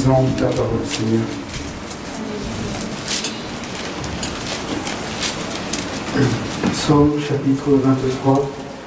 Lisons ta parole, Seigneur. Psaume chapitre 23.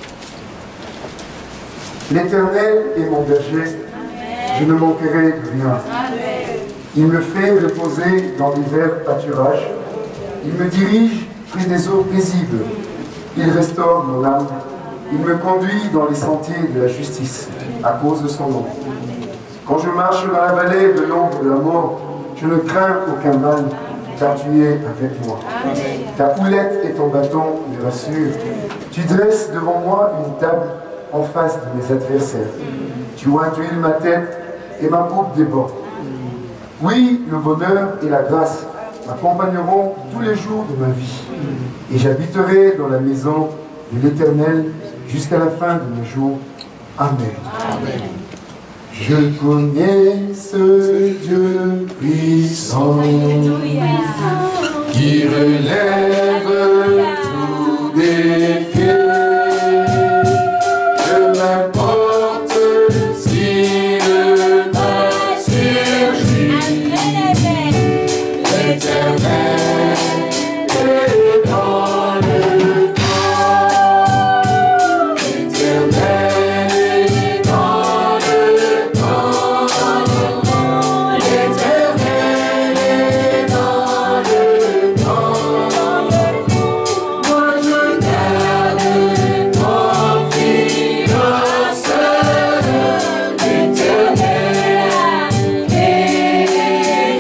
L'Éternel est mon berger, je ne manquerai de rien. Il me fait reposer dans les verts pâturages. Il me dirige près des eaux paisibles. Il restaure mon âme. Il me conduit dans les sentiers de la justice, à cause de son nom. Quand je marche dans la vallée de l'ombre de la mort, je ne crains aucun mal, car tu es avec moi. Ta houlette et ton bâton me rassurent. Tu dresses devant moi une table en face de mes adversaires. Tu huiles ma tête et ma coupe déborde. Oui, le bonheur et la grâce m'accompagneront tous les jours de ma vie. Et j'habiterai dans la maison de l'Éternel jusqu'à la fin de mes jours. Amen. Amen. Je connais ce Dieu puissant qui relève tous défis. Peu m'importe s'il m'a surgi, l'Éternel est dans le temps. L'Éternel est dans le temps. L'Éternel est dans le temps. Moi je garde confiance. L'Éternel est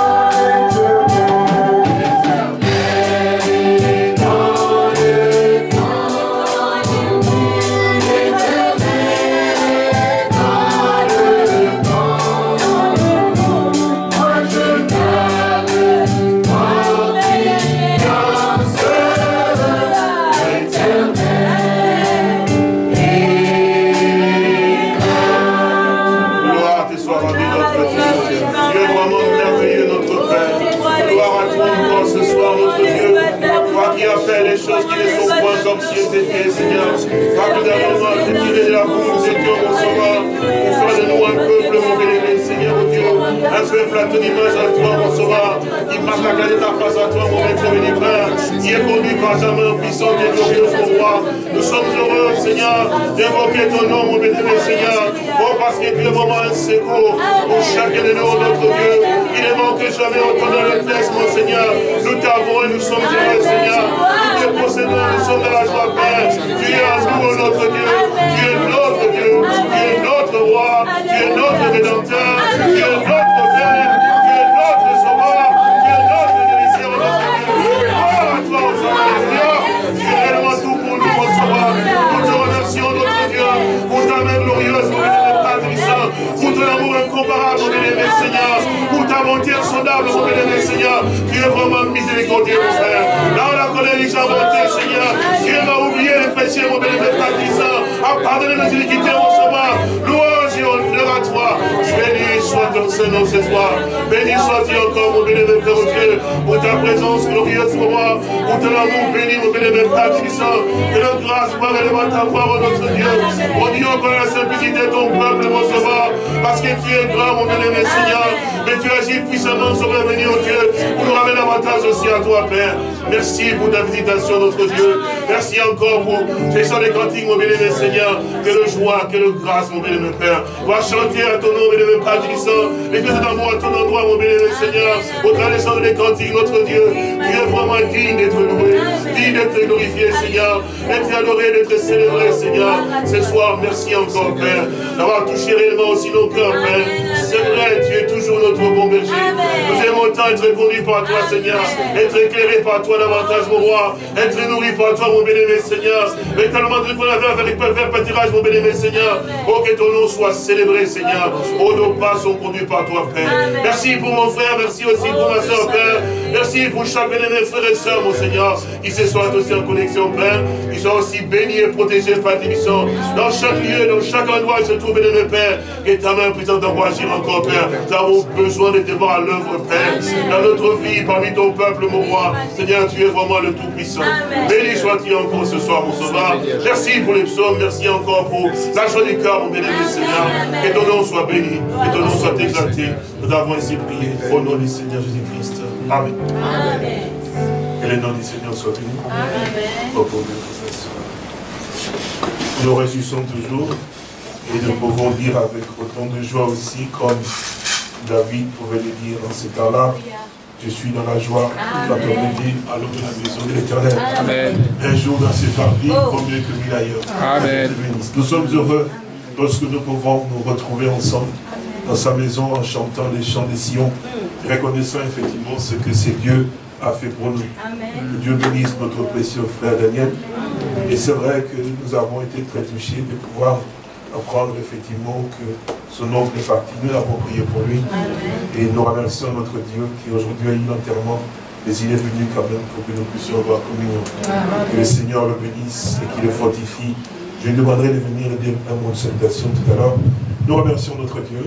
Gloire te soit rendue, notre Dieu. Dieu vraiment merveilleux, notre Père. Gloire à toi encore ce soir, notre Dieu. Toi qui as fait les choses qui ne sont point comme si elles étaient, Seigneur. Toi qui nous as retiré de la boue, nous étions au sauveur. Pour faire de nous un peuple, mon bien-aimé, Seigneur, mon Dieu. Un peuple à ton image à toi, mon sauveur. Qui marche la qualité ta face à toi, mon maître bénévole. Qui est conduit par jamais puissant et glorieux, mon roi. Nous sommes heureux, Seigneur, d'évoquer ton nom, mon bien-aimé, Seigneur. Oh, parce que tu es vraiment un secours pour chacun de nous, notre Dieu. Il ne manque jamais autant dans le texte, mon Seigneur. Nous t'avons et nous sommes heureux, Seigneur. Nous te possédons, nous sommes dans la joie, Père. Tu es à nous, notre Dieu. Tu es notre Dieu. Tu es notre roi. Tu es notre rédempteur. Tu es notre Père. Tu es notre sauveur. Tu es notre guérisseur, notre Dieu. Gloire à toi, aux hommes, Seigneur. Tu es réellement tout pour nous, mon sauveur. Nous te remercions, notre Dieu, pour ta main glorieuse, mon bien-aimé Père Saint, pour ton amour incomparable, mon bien-aimé Seigneur, pour ta bonté insondable, mon bien-aimé Seigneur. Tu es vraiment miséricordieux, mon frère. Dans la colère, les gens bonté, Seigneur. Tu m'as oublié les péchés, mon bien-aimé Père Saint, à pardonner nos iniquités, mon sauveur. Louange et honneur à toi. Béni soit ton Saint-Nom ce soir. Béni sois-tu encore, mon bien-aimé Père Dieu, pour ta présence glorieuse pour moi, pour ton amour béni, mon bien-aimé Père Saint. Que la grâce soit relevante à voir, notre Dieu. Mon Dieu, encore la simplicité de ton peuple, mon sauveur, parce que tu es grand, mon bien-aimé Seigneur, mais tu agis puissamment sur l'avenir, oh Dieu, pour nous ramener davantage aussi à toi, Père. Merci pour ta visitation, notre Dieu. Merci encore pour ces chants des cantiques, mon bien-aimé Seigneur. Que le joie, que le grâce, mon bien-aimé Père. Va chanter à ton nom, mon bien-aimé Père Saint, les pièces d'amour à ton endroit, mon bien-aimé Seigneur. Au travers des chants des cantiques, notre Dieu, tu es vraiment digne d'être loué, digne d'être glorifié, Seigneur, d'être adoré, d'être célébré, Seigneur. Ce soir, merci encore, Père, d'avoir touché réellement aussi nos cœurs, Père. C'est vrai, tu es toujours notre bon berger. Nous aimons tant être conduits par toi, Seigneur, être éclairés par toi davantage, mon roi, être nourris par toi, mon bien-aimé Seigneur. Mais tellement de qu'on avait avec faire pâturage, mon bien-aimé Seigneur. Oh, que ton nom soit célébré, Seigneur. Oh, nos pas sont conduits par toi, Père. Merci pour mon frère, merci aussi pour ma soeur, Père. Merci pour chaque bien-aimé frère et soeur, mon Seigneur, qui se soit aussi en connexion, Père. Qui soient aussi bénis et protégés par tes missions. Dans chaque lieu, dans chaque endroit, il se trouve, bien-aimé Père. Que ta main puissante d'envoyer en encore, Père. Nous avons besoin de te voir à l'œuvre, Père. Dans notre vie, parmi ton peuple, mon roi. Seigneur, tu es vraiment le Tout-Puissant. Béni sois-tu encore ce soir, mon Sauveur. Merci pour les psaumes. Merci encore pour la joie du cœur, mon bénévole Seigneur. Que ton nom soit béni. Que ton nom soit exalté. Nous avons ainsi prié au nom du Seigneur Jésus-Christ. Amen. Amen. Que le nom du Seigneur soit béni. Amen. Au nom de nous réjouissons toujours et nous pouvons dire avec autant de joie aussi, comme David pouvait le dire en ces temps-là, je suis dans la joie, la tomber à l'eau de la maison de l'Éternel. Un jour dans cette vie, vaut mieux que 1000 ailleurs. Amen. Nous sommes heureux lorsque nous pouvons nous retrouver ensemble dans sa maison en chantant les chants des Sion, reconnaissant effectivement ce que c'est Dieu a fait pour nous. Amen. Que Dieu bénisse notre précieux frère Daniel. Et c'est vrai que nous avons été très touchés de pouvoir apprendre effectivement que son oncle est parti. Nous avons prié pour lui. Amen. Et nous remercions notre Dieu qui aujourd'hui a eu l'enterrement. Mais il est venu quand même pour que nous puissions avoir communion. Amen. Que le Seigneur le bénisse et qu'il le fortifie. Je lui demanderai de venir dire un mot de salutation tout à l'heure. Nous remercions notre Dieu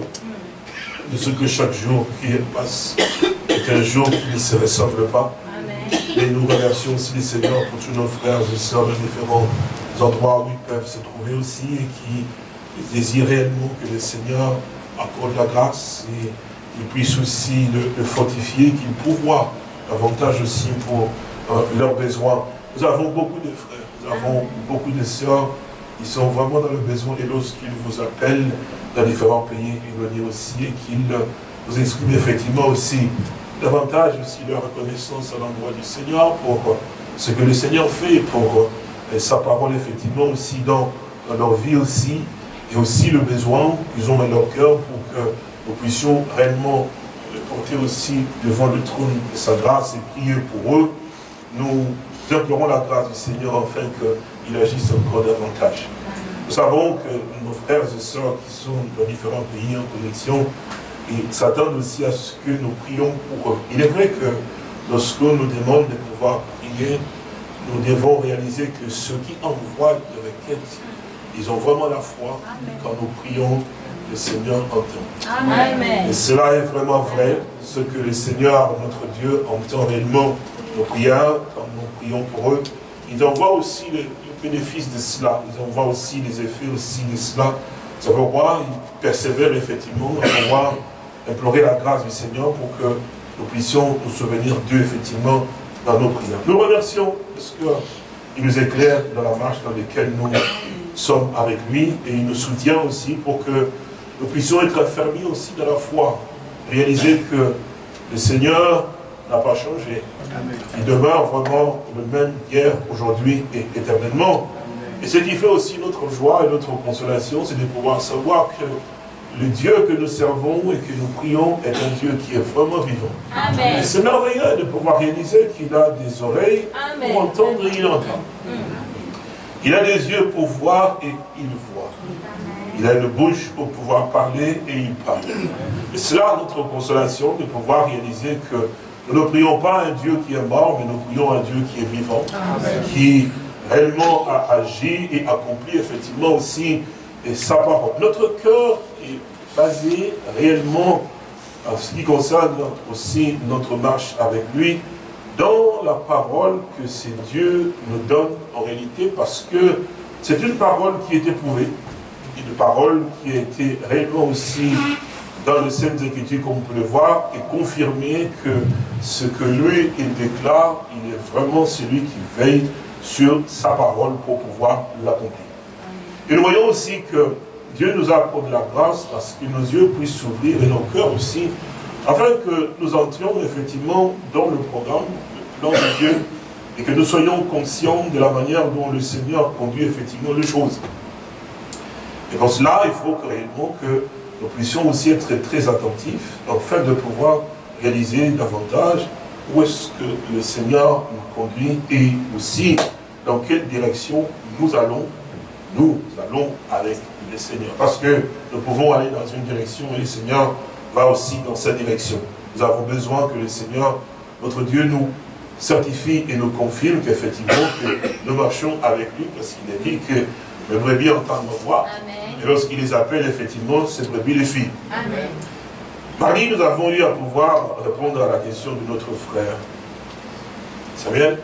de ce que chaque jour qui passe est un jour qui ne se ressemble pas. Et nous remercions aussi le Seigneur pour tous nos frères et sœurs de différents endroits où ils peuvent se trouver aussi et qui désirent réellement que le Seigneur accorde la grâce et qu'il puisse aussi le fortifier, qu'il pourvoie davantage aussi pour leurs besoins. Nous avons beaucoup de frères, nous avons beaucoup de sœurs qui sont vraiment dans le besoin et lorsqu'ils vous appellent dans différents pays éloignés aussi et qu'ils vous expriment effectivement aussi davantage aussi leur reconnaissance à l'endroit du Seigneur pour ce que le Seigneur fait, pour sa parole effectivement aussi dans leur vie aussi, et aussi le besoin qu'ils ont dans leur cœur pour que nous puissions réellement le porter aussi devant le trône de sa grâce et prier pour eux. Nous implorons la grâce du Seigneur afin qu'il agisse encore davantage. Nous savons que nos frères et sœurs qui sont dans différents pays en connexion et s'attendent aussi à ce que nous prions pour eux. Il est vrai que lorsqu'on nous demande de pouvoir prier, nous devons réaliser que ceux qui envoient de requêtes, ils ont vraiment la foi. Amen. Quand nous prions, le Seigneur entend. Amen. Et cela est vraiment vrai, ce que le Seigneur, notre Dieu, entend réellement nos prières, quand nous prions pour eux. Ils envoient aussi le bénéfice de cela, ils envoient aussi les effets aussi de cela. C'est pourquoi ils persévèrent effectivement à pouvoir implorer la grâce du Seigneur pour que nous puissions nous souvenir d'eux effectivement dans nos prières. Nous remercions parce qu'il nous éclaire dans la marche dans laquelle nous sommes avec lui et il nous soutient aussi pour que nous puissions être affermis aussi dans la foi, réaliser que le Seigneur n'a pas changé. Il demeure vraiment le même hier, aujourd'hui et éternellement. Et ce qui fait aussi notre joie et notre consolation, c'est de pouvoir savoir que le Dieu que nous servons et que nous prions est un Dieu qui est vraiment vivant. Amen. Et c'est merveilleux de pouvoir réaliser qu'il a des oreilles Amen. Pour entendre et il entend. Il a des yeux pour voir et il voit. Il a une bouche pour pouvoir parler et il parle. Et cela, notre consolation, de pouvoir réaliser que nous ne prions pas un Dieu qui est mort, mais nous prions un Dieu qui est vivant, Amen. Qui réellement a agi et accompli effectivement aussi sa parole. Notre cœur est basé réellement en ce qui concerne aussi notre marche avec lui dans la parole que c'est Dieu nous donne en réalité, parce que c'est une parole qui est éprouvée, une parole qui a été réellement aussi dans les Saintes Écritures, comme on peut le voir, et confirmée que ce que lui il déclare, il est vraiment celui qui veille sur sa parole pour pouvoir l'accomplir. Et nous voyons aussi que Dieu nous accorde la grâce parce que nos yeux puissent s'ouvrir et nos cœurs aussi, afin que nous entrions effectivement dans le programme, le plan de Dieu, et que nous soyons conscients de la manière dont le Seigneur conduit effectivement les choses. Et pour cela, il faut réellement que nous puissions aussi être très attentifs, afin de pouvoir réaliser davantage où est-ce que le Seigneur nous conduit et aussi dans quelle direction nous allons avec le Seigneur. Parce que nous pouvons aller dans une direction et le Seigneur va aussi dans cette direction. Nous avons besoin que le Seigneur, notre Dieu, nous certifie et nous confirme qu'effectivement que nous marchons avec lui, parce qu'il a dit que les brebis entendent ma voix. Et lorsqu'il les appelle, effectivement, ces brebis les suivent. Amen. Mardi, nous avons eu à pouvoir répondre à la question de notre frère Samuel.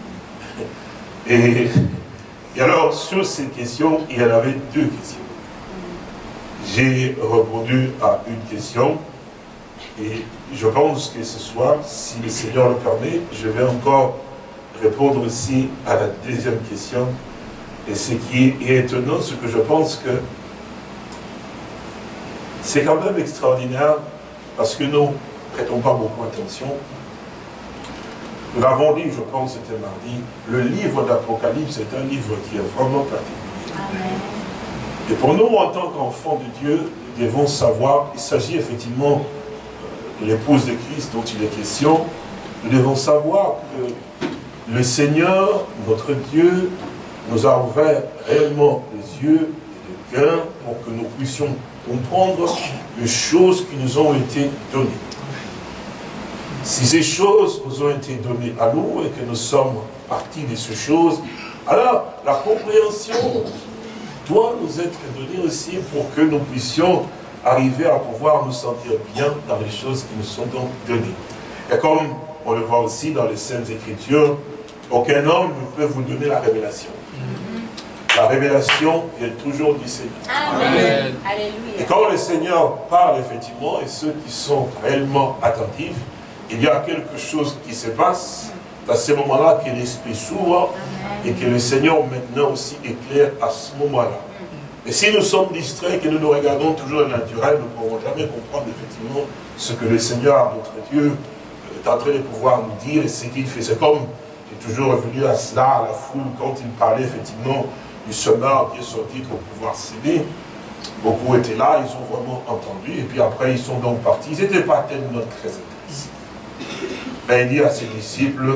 Et alors, sur ces questions, il y en avait deux questions. J'ai répondu à une question et je pense que ce soir, si le Seigneur le permet, je vais encore répondre aussi à la deuxième question. Et ce qui est étonnant, c'est que je pense que c'est quand même extraordinaire parce que nous ne prêtons pas beaucoup attention. Nous l'avons dit, je pense que c'était mardi, le livre d'Apocalypse est un livre qui est vraiment particulier. Amen. Et pour nous, en tant qu'enfants de Dieu, nous devons savoir, il s'agit effectivement de l'épouse de Christ dont il est question, nous devons savoir que le Seigneur, notre Dieu, nous a ouvert réellement les yeux et le cœur pour que nous puissions comprendre les choses qui nous ont été données. Si ces choses nous ont été données à nous et que nous sommes partis de ces choses, alors la compréhension doit nous être donnée aussi pour que nous puissions arriver à pouvoir nous sentir bien dans les choses qui nous sont donc données. Et comme on le voit aussi dans les Saintes Écritures, aucun homme ne peut vous donner la révélation. La révélation vient toujours du Seigneur. Amen. Et quand le Seigneur parle effectivement, et ceux qui sont réellement attentifs, il y a quelque chose qui se passe à ce moment-là, que l'Esprit s'ouvre et que le Seigneur maintenant aussi éclaire à ce moment-là. Et si nous sommes distraits, que nous nous regardons toujours le naturel, nous ne pourrons jamais comprendre effectivement ce que le Seigneur, notre Dieu, est en train de pouvoir nous dire et ce qu'il fait. C'est comme, j'ai toujours revenu à cela, à la foule, quand il parlait effectivement du semeur qui est sorti pour pouvoir s'aimer. Beaucoup étaient là, ils ont vraiment entendu, et puis après ils sont donc partis. Ils n'étaient pas tellement très intéressés. Mais il dit à ses disciples,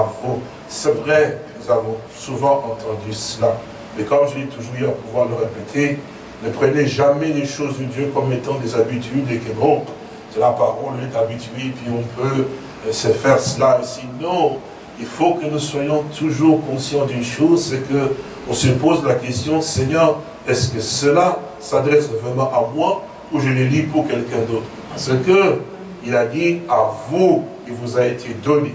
c'est vrai, nous avons souvent entendu cela, mais comme je l'ai toujours eu à pouvoir le répéter, ne prenez jamais les choses de Dieu comme étant des habitudes et que bon, c'est la parole, on est habitué, puis on peut se faire cela ici. Non, il faut que nous soyons toujours conscients d'une chose, c'est que on se pose la question, Seigneur, est-ce que cela s'adresse vraiment à moi ou je le lis pour quelqu'un d'autre? Parce que il a dit, à vous, il vous a été donné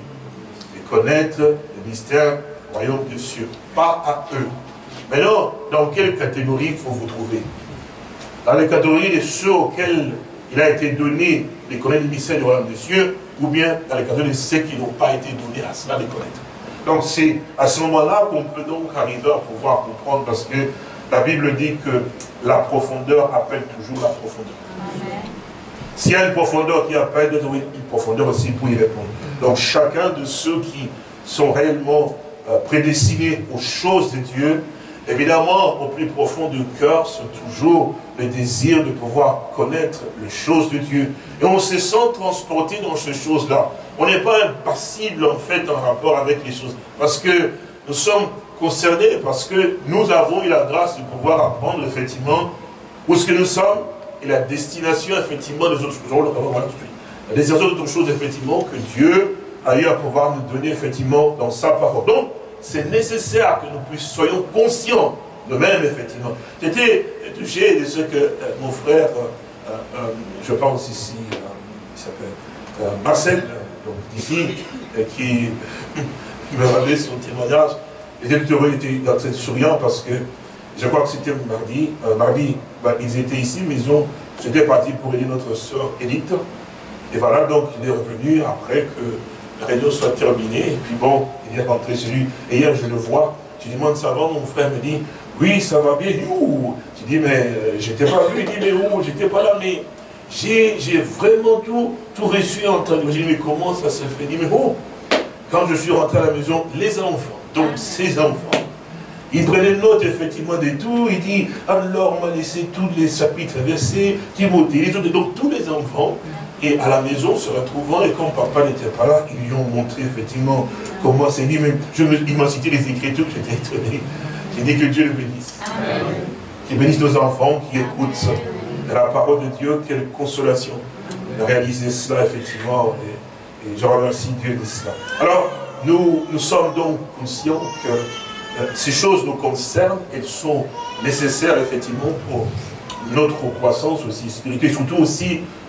de connaître le mystère du royaume des cieux, pas à eux. Maintenant, dans quelle catégorie il faut vous trouver? Dans la catégorie de ceux auxquels il a été donné de connaître le mystère du royaume des cieux, ou bien dans la catégorie de ceux qui n'ont pas été donnés à cela de connaître. Donc c'est à ce moment-là qu'on peut donc arriver à pouvoir comprendre, parce que la Bible dit que la profondeur appelle toujours la profondeur. Amen. S'il y a une profondeur qui appelle, il y a une profondeur aussi pour y répondre. Donc chacun de ceux qui sont réellement prédestinés aux choses de Dieu, évidemment, au plus profond du cœur, c'est toujours le désir de pouvoir connaître les choses de Dieu. Et on se sent transporté dans ces choses-là. On n'est pas impassible, en fait, en rapport avec les choses. Parce que nous sommes concernés, parce que nous avons eu la grâce de pouvoir apprendre, effectivement, où ce que nous sommes, et la destination, effectivement, des autres choses. La destination d'autres choses, effectivement, que Dieu a eu à pouvoir nous donner, effectivement, dans sa parole. Donc, c'est nécessaire que nous soyons conscients de même, effectivement. J'étais touché de ce que mon frère, je pense ici, il s'appelle Marcel, donc d'ici, qui me rappelait son témoignage. Les électeurs étaient en train de sourire parce que je crois que c'était mardi. Mardi, ils étaient ici, mais j'étais parti pour aider notre soeur Edith. Et voilà, donc il est revenu après que la réunion soit terminée. Et puis bon, il est rentré chez lui. Et hier, je le vois. Je lui demande, ça va? Mon frère me dit, oui, ça va bien. Ouh. Je dis, mais j'étais pas vu. Il dit, mais où? J'étais pas là, mais j'ai vraiment tout reçu en temps. Je dis, mais comment ça se fait? Il dit, mais oh, quand je suis rentré à la maison, les enfants, donc ces enfants, ils prenaient note effectivement de tout. Il dit, alors on m'a laissé tous les chapitres versés, Timothée, donc tous les enfants. Et à la maison, se retrouvant, et quand papa n'était pas là, ils lui ont montré effectivement comment c'est dit. Même, il m'a cité les Écritures, j'étais étonné. J'ai dit que Dieu le bénisse. Amen. Qu'il bénisse nos enfants qui écoutent la parole de Dieu. Quelle consolation de réaliser cela, effectivement. Et je remercie Dieu de cela. Alors, nous sommes donc conscients que ces choses nous concernent. Elles sont nécessaires, effectivement, pour notre croissance aussi spirituelle. Surtout aussi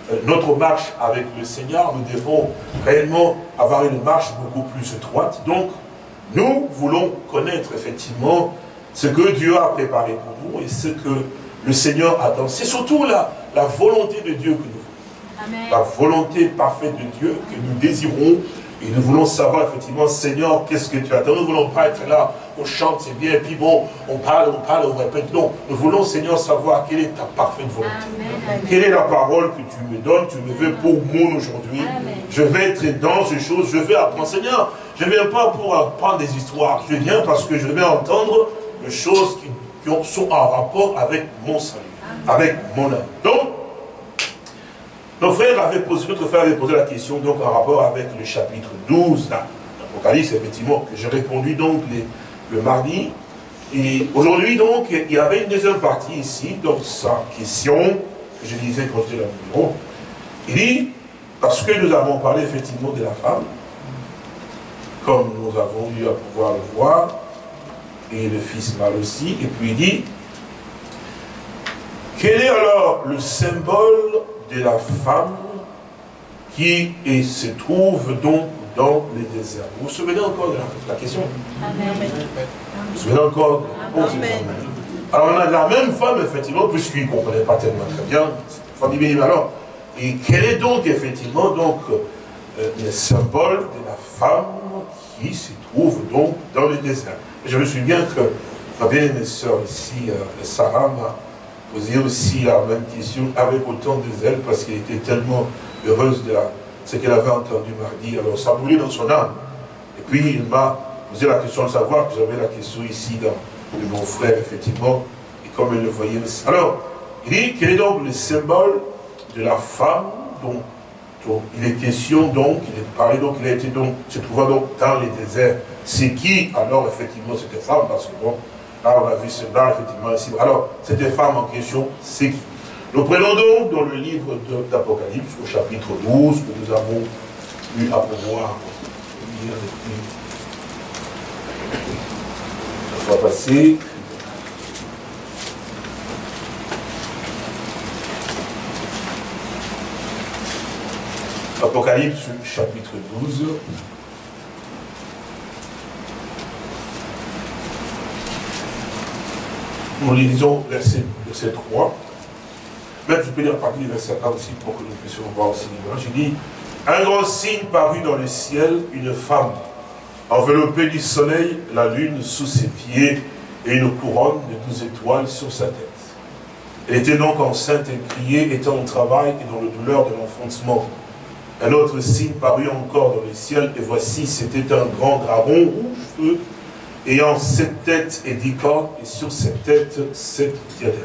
notre marche avec le Seigneur, nous devons réellement avoir une marche beaucoup plus étroite. Donc, nous voulons connaître effectivement ce que Dieu a préparé pour nous et ce que le Seigneur attend. C'est surtout la volonté de Dieu que nous voulons. Amen. La volonté parfaite de Dieu que nous désirons. Et nous voulons savoir effectivement, Seigneur, qu'est-ce que tu attends. Nous ne voulons pas être là, on chante, c'est bien, et puis bon, on parle, on répète. Non, nous voulons, Seigneur, savoir quelle est ta parfaite volonté. Amen. Quelle est la parole que tu me donnes, tu me veux pour moi aujourd'hui. Je vais être dans ces choses, je vais apprendre. Seigneur, je ne viens pas pour apprendre des histoires, je viens parce que je vais entendre des choses qui sont en rapport avec mon salut, avec mon âme. Donc, notre frère avait posé la question donc en rapport avec le chapitre 12 d'Apocalypse, effectivement, que j'ai répondu donc le mardi. Et aujourd'hui, donc, il y avait une deuxième partie ici, donc sa question, que je disais quand j'étais là au bureau. Il dit, parce que nous avons parlé effectivement de la femme, comme nous avons eu à pouvoir le voir, et le fils mâle aussi, et puis il dit, quel est alors le symbole de la femme qui se trouve donc dans les déserts? Vous vous souvenez encore de la question? Amen. Vous vous souvenez encore de la réponse? Alors on a la même femme, effectivement, puisqu'il ne comprenait pas tellement très bien. Alors, et quel est donc effectivement donc, le symbole de la femme qui se trouve donc dans les déserts? Et je me souviens que ma bien-aimée sœur ici, Sarah, m'a posé aussi la même question avec autant de zèle parce qu'elle était tellement heureuse de ce qu'elle avait entendu mardi. Alors ça brûlait dans son âme. Et puis il m'a posé la question de savoir que j'avais la question ici de mon frère, effectivement, et comme elle le voyait aussi. Alors, il dit quel est donc le symbole de la femme dont il est question donc, il est parlé donc, il a été donc, se trouvant donc dans les déserts. C'est qui alors effectivement cette femme? Parce que bon, là on a vu cela effectivement ici. Alors, cette femme en question, c'est qui? Nous prenons donc dans le livre d'Apocalypse, au chapitre 12, que nous avons eu à pouvoir lire depuis la fois passée. Apocalypse, chapitre 12. Nous lisons verset 3. Même je peux lire à partir du verset 1 aussi pour que nous puissions voir aussi l'image. J'ai dit, un grand signe parut dans le ciel, une femme, enveloppée du soleil, la lune sous ses pieds, et une couronne de 12 étoiles sur sa tête. Elle était donc enceinte et criait, étant au travail et dans la douleur de l'enfantement. Un autre signe parut encore dans le ciel, et voici, c'était un grand dragon rouge feu, ayant 7 têtes et 10 cornes, et sur cette tête 7 diadèmes.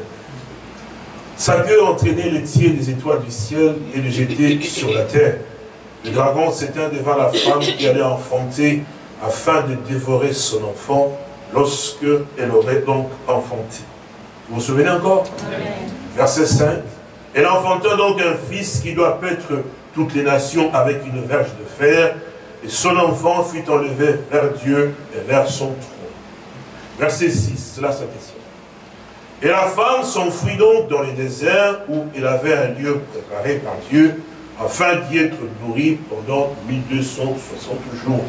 Sa queue entraînait les tiers des étoiles du ciel et les jetait sur la terre. Le dragon s'éteint devant la femme qui allait enfanter afin de dévorer son enfant lorsque elle aurait donc enfanté. Vous vous souvenez encore? Amen. Verset 5. Elle enfanta donc un fils qui doit paître toutes les nations avec une verge de fer, et son enfant fut enlevé vers Dieu et vers son trône. Verset 6, c'est là sa question. Et la femme s'enfuit donc dans les déserts où elle avait un lieu préparé par Dieu afin d'y être nourrie pendant 1260 jours.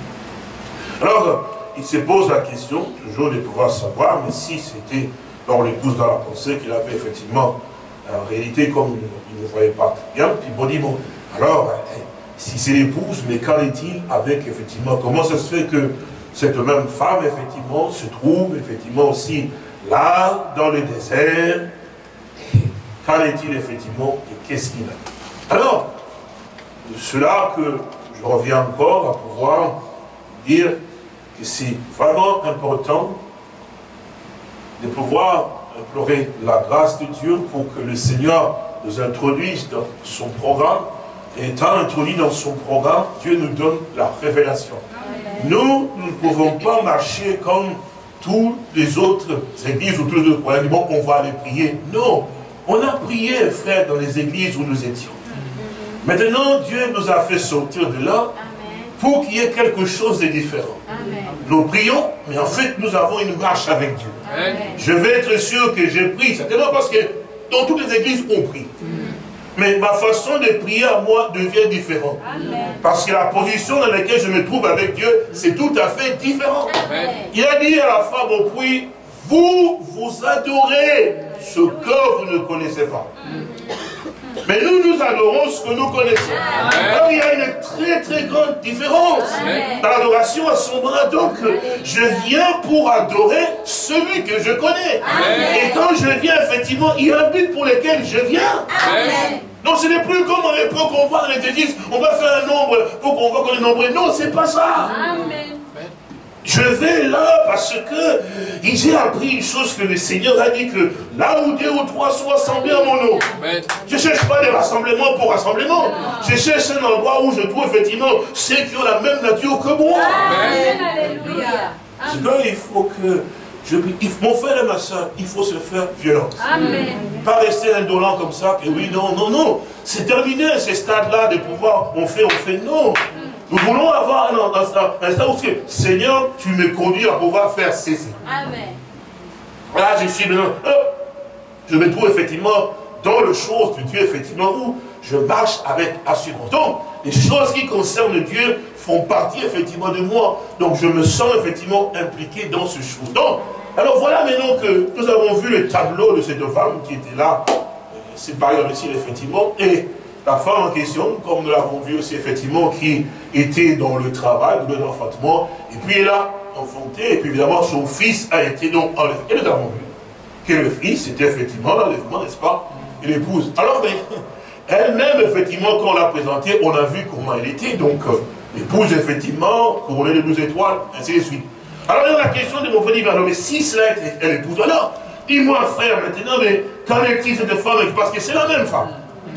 Alors, il se pose la question, toujours de pouvoir savoir, mais si c'était dans les 12 dans la pensée qu'il avait effectivement, en réalité, comme il ne voyait pas bien, puis bon, dit, bon, alors, si c'est l'épouse, mais qu'en est-il avec, effectivement, comment ça se fait que cette même femme, effectivement, se trouve, effectivement, aussi là, dans le désert, qu'en est-il effectivement et qu'est-ce qu'il a? Alors, cela que je reviens encore à pouvoir dire que c'est vraiment important de pouvoir implorer la grâce de Dieu pour que le Seigneur nous introduise dans son programme. Et étant introduit dans son programme, Dieu nous donne la révélation. Nous ne pouvons pas marcher comme tous les autres églises ou tous les autres croyants. Bon, on va aller prier. Non, on a prié, frère, dans les églises où nous étions. Maintenant, Dieu nous a fait sortir de là pour qu'il y ait quelque chose de différent. Amen. Nous prions, mais en fait, nous avons une marche avec Dieu. Amen. Je vais être sûr que j'ai prié, certainement parce que dans toutes les églises, on prie. Mais ma façon de prier à moi devient différente. Amen. Parce que la position dans laquelle je me trouve avec Dieu, c'est tout à fait différent. Amen. Il a dit à la femme au puits, vous adorez ce que vous ne connaissez pas. Mais nous adorons ce que nous connaissons. Alors il y a une très très grande différence. Dans l'adoration à son bras. Donc je viens pour adorer celui que je connais. Amen. Et quand je viens, effectivement, il y a un but pour lequel je viens. Amen. Donc ce n'est plus comme à l'époque on voit dans les églises, on va faire un nombre pour qu'on voit qu'on est nombreux. Non, c'est pas ça. Amen. Je vais là parce que j'ai appris une chose que le Seigneur a dit que là où 2 ou 3 sont assemblés à mon nom, je ne cherche pas des rassemblements pour rassemblement. Je cherche un endroit où je trouve effectivement ceux qui ont la même nature que moi. Alléluia. C'est là il faut que mon frère et ma soeur, il faut se faire violence. Amen. Pas rester indolent comme ça, que oui, non. C'est terminé ce stade-là de pouvoir, on fait, non. Nous voulons avoir un stade où Seigneur, tu me conduis à pouvoir faire ceci. Amen. Là, je suis maintenant, je me trouve effectivement dans les choses de Dieu, effectivement, où je marche avec assurance. Donc, les choses qui concernent Dieu font partie effectivement de moi. Donc, je me sens effectivement impliqué dans ce chose. Donc, alors voilà maintenant que nous avons vu le tableau de cette femme qui était là. C'est par exemple ici, effectivement, et la femme en question, comme nous l'avons vu aussi, effectivement, qui était dans le travail, dans l'enfantement, et puis elle a enfanté, et puis évidemment, son fils a été donc enlevé. Et nous avons vu que le fils était effectivement l'enlèvement, n'est-ce pas, et l'épouse. Alors, elle-même, effectivement, quand on l'a présentée, on a vu comment elle était, donc, l'épouse, effectivement, couronnée de 12 étoiles, ainsi de suite. Alors, il y a la question de mon frère, dit, mais si cela est l'épouse, alors, dis-moi, frère, maintenant, mais qu'en est-il cette femme, parce que c'est la même femme.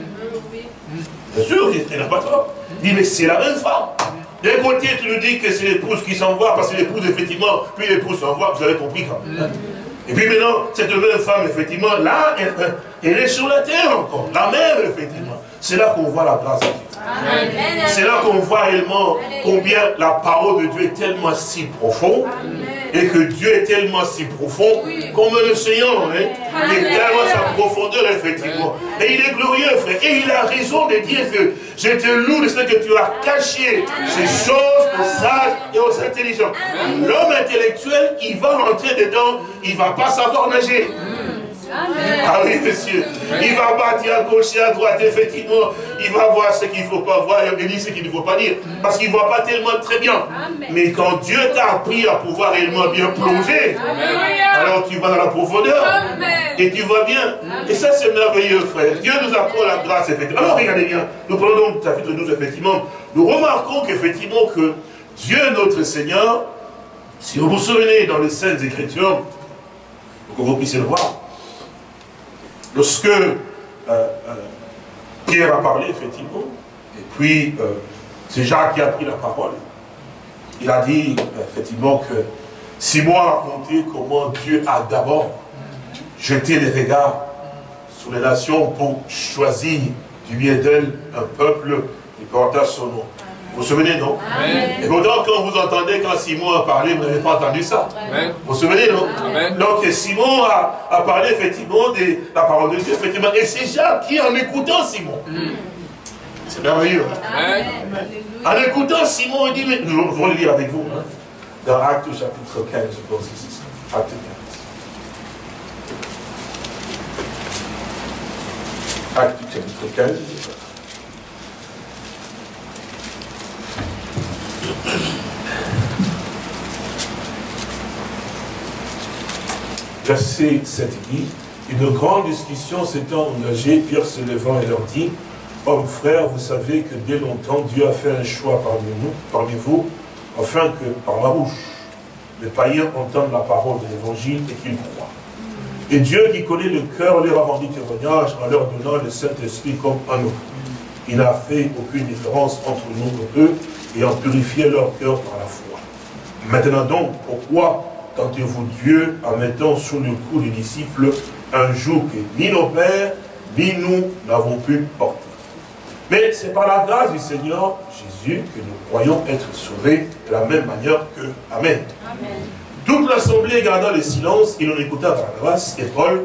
Bien sûr, elle n'a pas tort. Il dit, mais c'est la même femme. D'un côté, tu nous dis que c'est l'épouse qui s'envoie, parce que l'épouse, effectivement, puis l'épouse s'envoie, vous avez compris quand même. Et puis maintenant, cette même femme, effectivement, là, elle est sur la terre encore. La même, effectivement. C'est là qu'on voit la grâce de Dieu. C'est là qu'on voit réellement combien la parole de Dieu est tellement si profonde. Et que Dieu est tellement si profond, comme le Seigneur, hein, il est tellement sa profondeur, effectivement. Et il est glorieux, frère. Et il a raison de dire que je te loue de ce que tu as caché ces choses aux sages et aux intelligents. L'homme intellectuel, il va rentrer dedans, il ne va pas savoir nager. Ah oui, monsieur. Il va battre à gauche et à droite, effectivement. Il va voir ce qu'il ne faut pas voir et dire ce qu'il ne faut pas dire. Parce qu'il ne voit pas tellement très bien. Mais quand Dieu t'a appris à pouvoir réellement bien plonger, alors tu vas dans la profondeur. Et tu vas bien. Et ça, c'est merveilleux, frère. Dieu nous apprend la grâce, effectivement. Alors, regardez bien. Nous prenons donc chapitre 12, effectivement. Nous remarquons qu'effectivement, que Dieu, notre Seigneur, si vous vous souvenez dans les Saintes Écritures, pour que vous puissiez le voir, lorsque Pierre a parlé, effectivement, et puis c'est Jacques qui a pris la parole, il a dit, effectivement, que Simon a raconté comment Dieu a d'abord jeté les regards sur les nations pour choisir du milieu d'elles un peuple qui portait son nom. Vous vous souvenez, non? Amen. Et pourtant, quand vous entendez, quand Simon a parlé, vous n'avez pas entendu ça. Amen. Vous vous souvenez, non? Amen. Donc, Simon a parlé, effectivement, de la parole de Dieu, effectivement. Et c'est Jacques qui, en écoutant Simon, c'est merveilleux. Amen. En écoutant Simon, il dit, mais nous allons le lire avec vous, hein, dans Actes chapitre 15, je pense que c'est ça. Actes 15. Actes chapitre 15. Verset 7 dit, une grande discussion s'étant engagée, Pierre se levant et leur dit, hommes frères, vous savez que dès longtemps Dieu a fait un choix parmi vous, afin que par la bouche, les païens entendent la parole de l'évangile et qu'ils croient. Et Dieu qui connaît le cœur leur a rendu témoignage en leur donnant le Saint-Esprit comme un autre. Il n'a fait aucune différence entre nous et eux, et en purifié leur cœur par la foi. Maintenant donc, pourquoi tentez-vous Dieu en mettant sous le cou des disciples un joug que ni nos pères, ni nous n'avons pu porter? Mais c'est par la grâce du Seigneur Jésus que nous croyons être sauvés de la même manière que Amen. Amen. Toute l'assemblée gardant le silence, il en écouta Barnabas et Paul, qui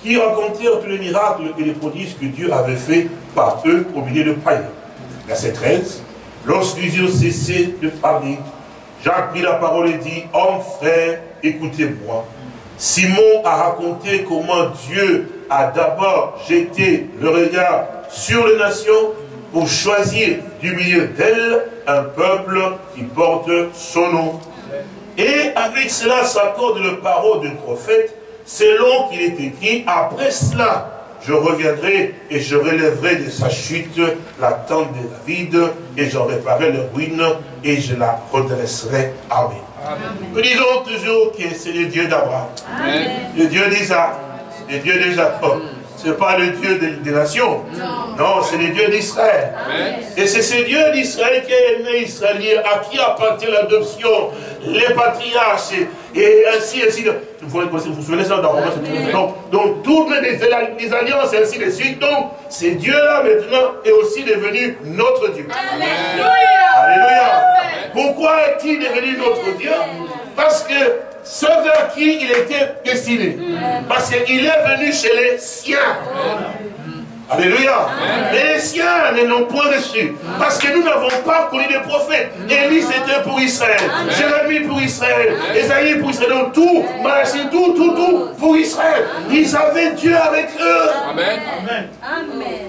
qui racontèrent tous les miracles et les prodiges que Dieu avait fait par eux au milieu de païens. Verset 13. Lorsqu'ils eurent cessé de parler, Jacques prit la parole et dit, « Hommes, frères, écoutez-moi. Simon a raconté comment Dieu a d'abord jeté le regard sur les nations pour choisir du milieu d'elles un peuple qui porte son nom. Et avec cela s'accorde le parole du prophète, selon qu'il est écrit, après cela, je reviendrai et je relèverai de sa chute la tente de David et j'en réparerai les ruines et je la redresserai. Amen. Amen. Nous disons toujours que c'est le Dieu d'Abraham, le Dieu d'Isaac, le Dieu de Jacob. Ce n'est pas le Dieu des nations. Non, c'est le Dieu d'Israël. Et c'est ce Dieu d'Israël qui est né Israélien, à qui appartient l'adoption, les patriarches, et ainsi. Vous vous souvenez ça dans Romains? Donc toutes les alliances, et ainsi de suite. Donc, c'est Dieu-là maintenant est aussi devenu notre Dieu. Alléluia. Alléluia. Pourquoi est-il devenu notre Dieu? Parce que ce vers qui il était destiné. Parce qu'il est venu chez les siens. Alléluia. Mais les siens ne l'ont point reçu. Parce que nous n'avons pas connu de prophètes. Élie c'était pour Israël. Jérémie pour Israël. Ésaïe pour Israël. Donc tout, Malachie, tout pour Israël. Ils avaient Dieu avec eux. Amen. Amen. Amen.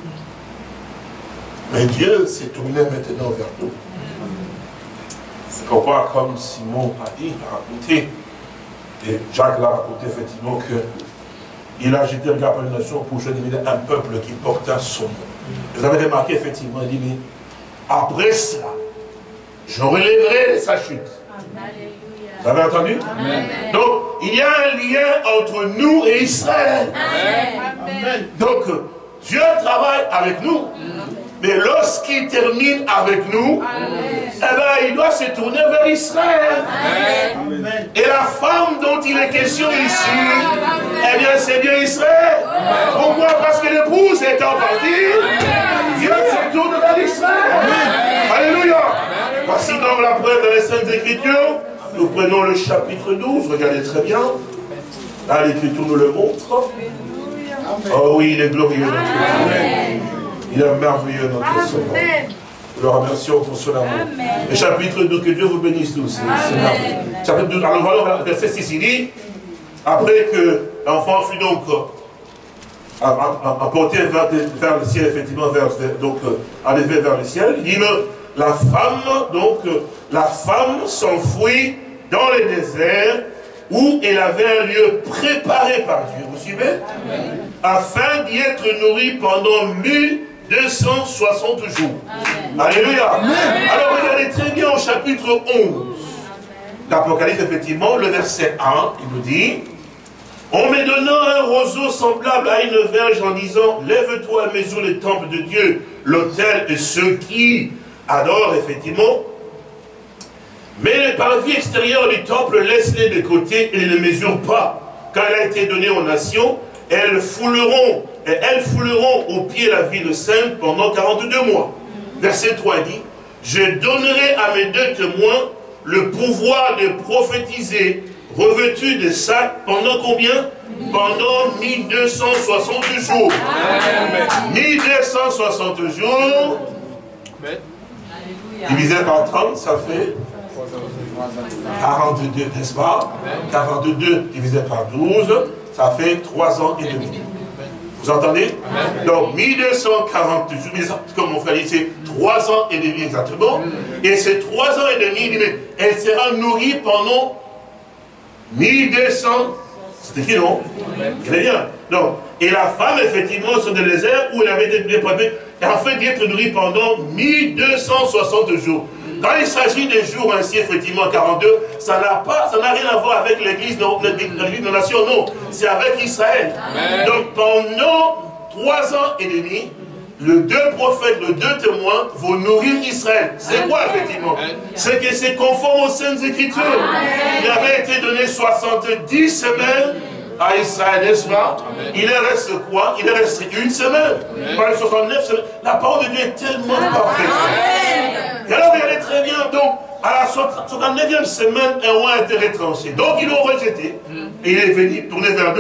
Mais Dieu s'est tourné maintenant vers nous. Pourquoi, comme Simon a dit, il a raconté, et Jacques l'a raconté effectivement, qu'il a jeté le regard par les nations pour choisir un peuple qui portait son nom. Vous avez remarqué effectivement, il dit, mais après cela, je relèverai sa chute. Vous avez entendu? Amen. Donc, il y a un lien entre nous et Israël. Amen. Donc, Dieu travaille avec nous. Mais lorsqu'il termine avec nous, eh bien, il doit se tourner vers Israël. Amen. Et la femme dont il est question ici, eh bien, c'est bien Israël. Pourquoi? Parce que l'épouse étant partie, Dieu se tourne vers Israël. Alléluia. Voici donc la preuve dans les Saintes Écritures. Nous prenons le chapitre 12, regardez très bien. Là, l'Écriture nous le montre. Oh oui, il est glorieux notre Dieu. Il est merveilleux notre Sauveur. Nous le remercions pour son amour. Le chapitre 12, que Dieu vous bénisse tous. Chapitre 12, alors voilà, verset 6, il dit, après que l'enfant fut donc apporté vers le ciel, effectivement, donc enlevé vers le ciel, il dit, la femme s'enfuit dans le désert où elle avait un lieu préparé par Dieu. Vous suivez? Afin d'y être nourrie pendant 1260 jours. Amen. Alléluia. Amen. Alors regardez très bien au chapitre 11 d'Apocalypse, effectivement, le verset 1, il nous dit, en me donnant un roseau semblable à une verge en disant, lève-toi et mesure le temple de Dieu, l'autel et ceux qui adorent, effectivement. Mais les parvis extérieurs du temple, laisse-les de côté et ne les mesure pas, car elle a été donnée aux nations. Elles fouleront au pied la ville sainte pendant 42 mois. Verset 3 dit, je donnerai à mes deux témoins le pouvoir de prophétiser, revêtus de sacs, pendant combien? Pendant 1260 jours. Amen. 1260 jours, divisé par 30, ça fait 42, n'est-ce pas? 42 divisé par 12, ça fait 3 ans et demi. Vous entendez? Amen. Donc 1240 jours, comme mon frère dit, c'est 3 ans et demi exactement. Et ces 3 ans et demi, elle sera nourrie pendant 1200. C'est écrit, non? Très bien. Donc, et la femme, effectivement, sur le désert où elle avait été préparée, afin d'être nourrie pendant 1260 jours. Quand il s'agit des jours ainsi, effectivement, 42, ça n'a rien à voir avec l'église des nations, non. C'est avec Israël. Amen. Donc pendant 3 ans et demi, les deux prophètes, les deux témoins vont nourrir Israël. C'est quoi, effectivement? C'est que c'est conforme aux Saintes Écritures. Amen. Il avait été donné 70 semaines à Israël, n'est-ce pas? Il reste quoi? Il reste une semaine. Par les 69 semaines. La parole de Dieu est tellement parfaite. Et alors, regardez très bien, donc, à la 69e semaine, un roi a été retranché. Donc, ils l'ont rejeté. Et il est venu tourner vers nous.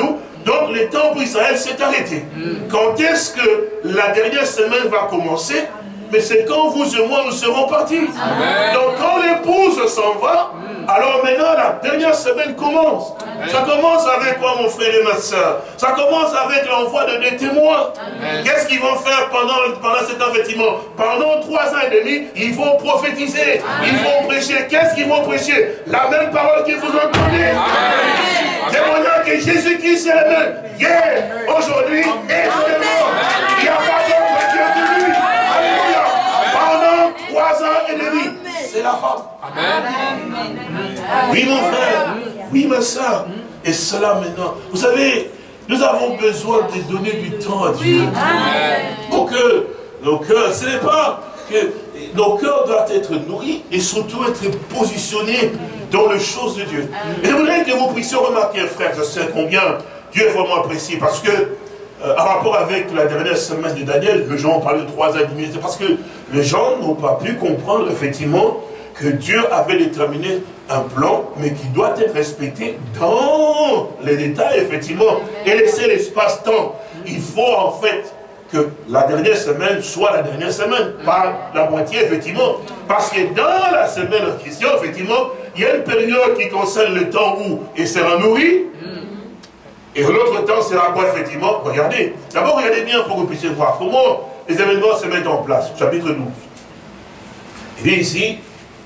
Donc le temps pour Israël s'est arrêté. Quand est-ce que la dernière semaine va commencer? Mais c'est quand vous et moi nous serons partis. Donc quand l'épouse s'en va, alors maintenant la dernière semaine commence. Ça commence avec quoi, mon frère et ma soeur? Ça commence avec l'envoi des témoins. Qu'est-ce qu'ils vont faire pendant cet temps, effectivement? Pendant 3 ans et demi, ils vont prophétiser, ils vont prêcher. Qu'est-ce qu'ils vont prêcher? La même parole que vous entendez. Témoignant que Jésus-Christ est le même hier, aujourd'hui et demain. Il n'y a pas d'autre Dieu que lui. Alléluia. Pendant 3 ans et demi, c'est la femme. Amen. Oui, mon frère, oui, ma soeur. Et cela maintenant. Vous savez, nous avons besoin de donner du temps à Dieu. Pour que nos cœurs, ce n'est pas que nos cœurs doivent être nourris et surtout être positionnés dans les choses de Dieu. Et je voudrais que vous puissiez remarquer, frère, je sais combien Dieu est vraiment apprécié, parce que, en rapport avec la dernière semaine de Daniel, les gens ont parlé de 3 ans et demi, c'est parce que les gens n'ont pas pu comprendre, effectivement, que Dieu avait déterminé un plan, mais qui doit être respecté dans les détails, effectivement, et laisser l'espace-temps. Il faut, en fait, que la dernière semaine soit la dernière semaine, pas la moitié, effectivement. Parce que dans la semaine en question, effectivement, il y a une période qui concerne le temps où il sera nourri, et l'autre temps sera quoi, effectivement? Regardez. D'abord, regardez bien pour que vous puissiez voir comment les événements se mettent en place. Chapitre 12. Il dit ici,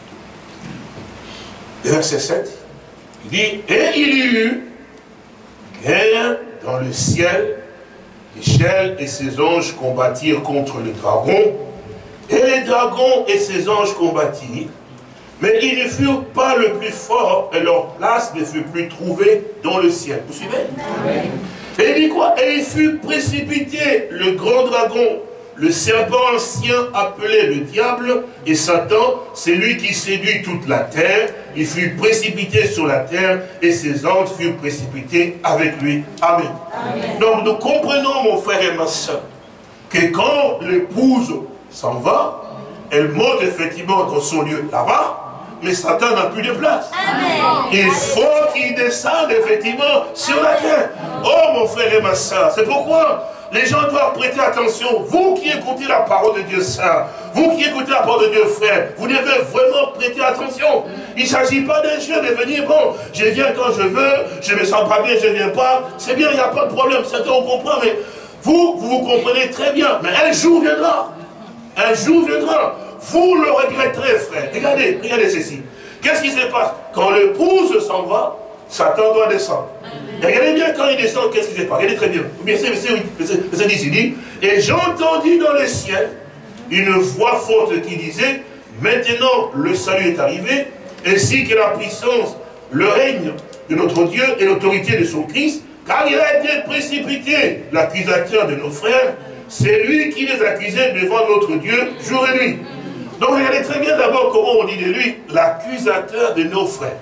verset 7, il dit, et il y eut guerre dans le ciel. Michel et ses anges combattirent contre le dragon, et les dragons et ses anges combattirent, mais ils ne furent pas le plus fort, et leur place ne fut plus trouvée dans le ciel. Vous suivez? Et il dit quoi? Et il fut précipité, le grand dragon, le serpent ancien appelé le diable, et Satan, c'est lui qui séduit toute la terre. Il fut précipité sur la terre, et ses anges furent précipités avec lui. Amen. Amen. Donc nous comprenons, mon frère et ma soeur, que quand l'épouse s'en va, elle monte effectivement dans son lieu là-bas, mais Satan n'a plus de place. Amen. Il faut qu'il descende effectivement sur la terre. Oh mon frère et ma soeur, c'est pourquoi les gens doivent prêter attention. Vous qui écoutez la parole de Dieu, sœur, vous qui écoutez la parole de Dieu, frère, vous devez vraiment prêter attention. Il ne s'agit pas d'un jeu de venir, bon, je viens quand je veux, je ne me sens pas bien, je ne viens pas. C'est bien, il n'y a pas de problème, certains on comprend, mais vous comprenez très bien. Mais un jour viendra. Un jour viendra. Vous le regretterez, frère. Regardez ceci. Qu'est-ce qui se passe? Quand l'épouse s'en va, Satan doit descendre. Et regardez bien quand il descend, qu'est-ce qui se passe? Regardez très bien. Verset 10, il dit, et j'entendis dans le ciel une voix forte qui disait, maintenant le salut est arrivé, ainsi que la puissance, le règne de notre Dieu et l'autorité de son Christ, car il a été précipité, l'accusateur de nos frères, c'est lui qui les accusait devant notre Dieu jour et nuit. Donc regardez très bien d'abord comment on dit de lui, l'accusateur de nos frères.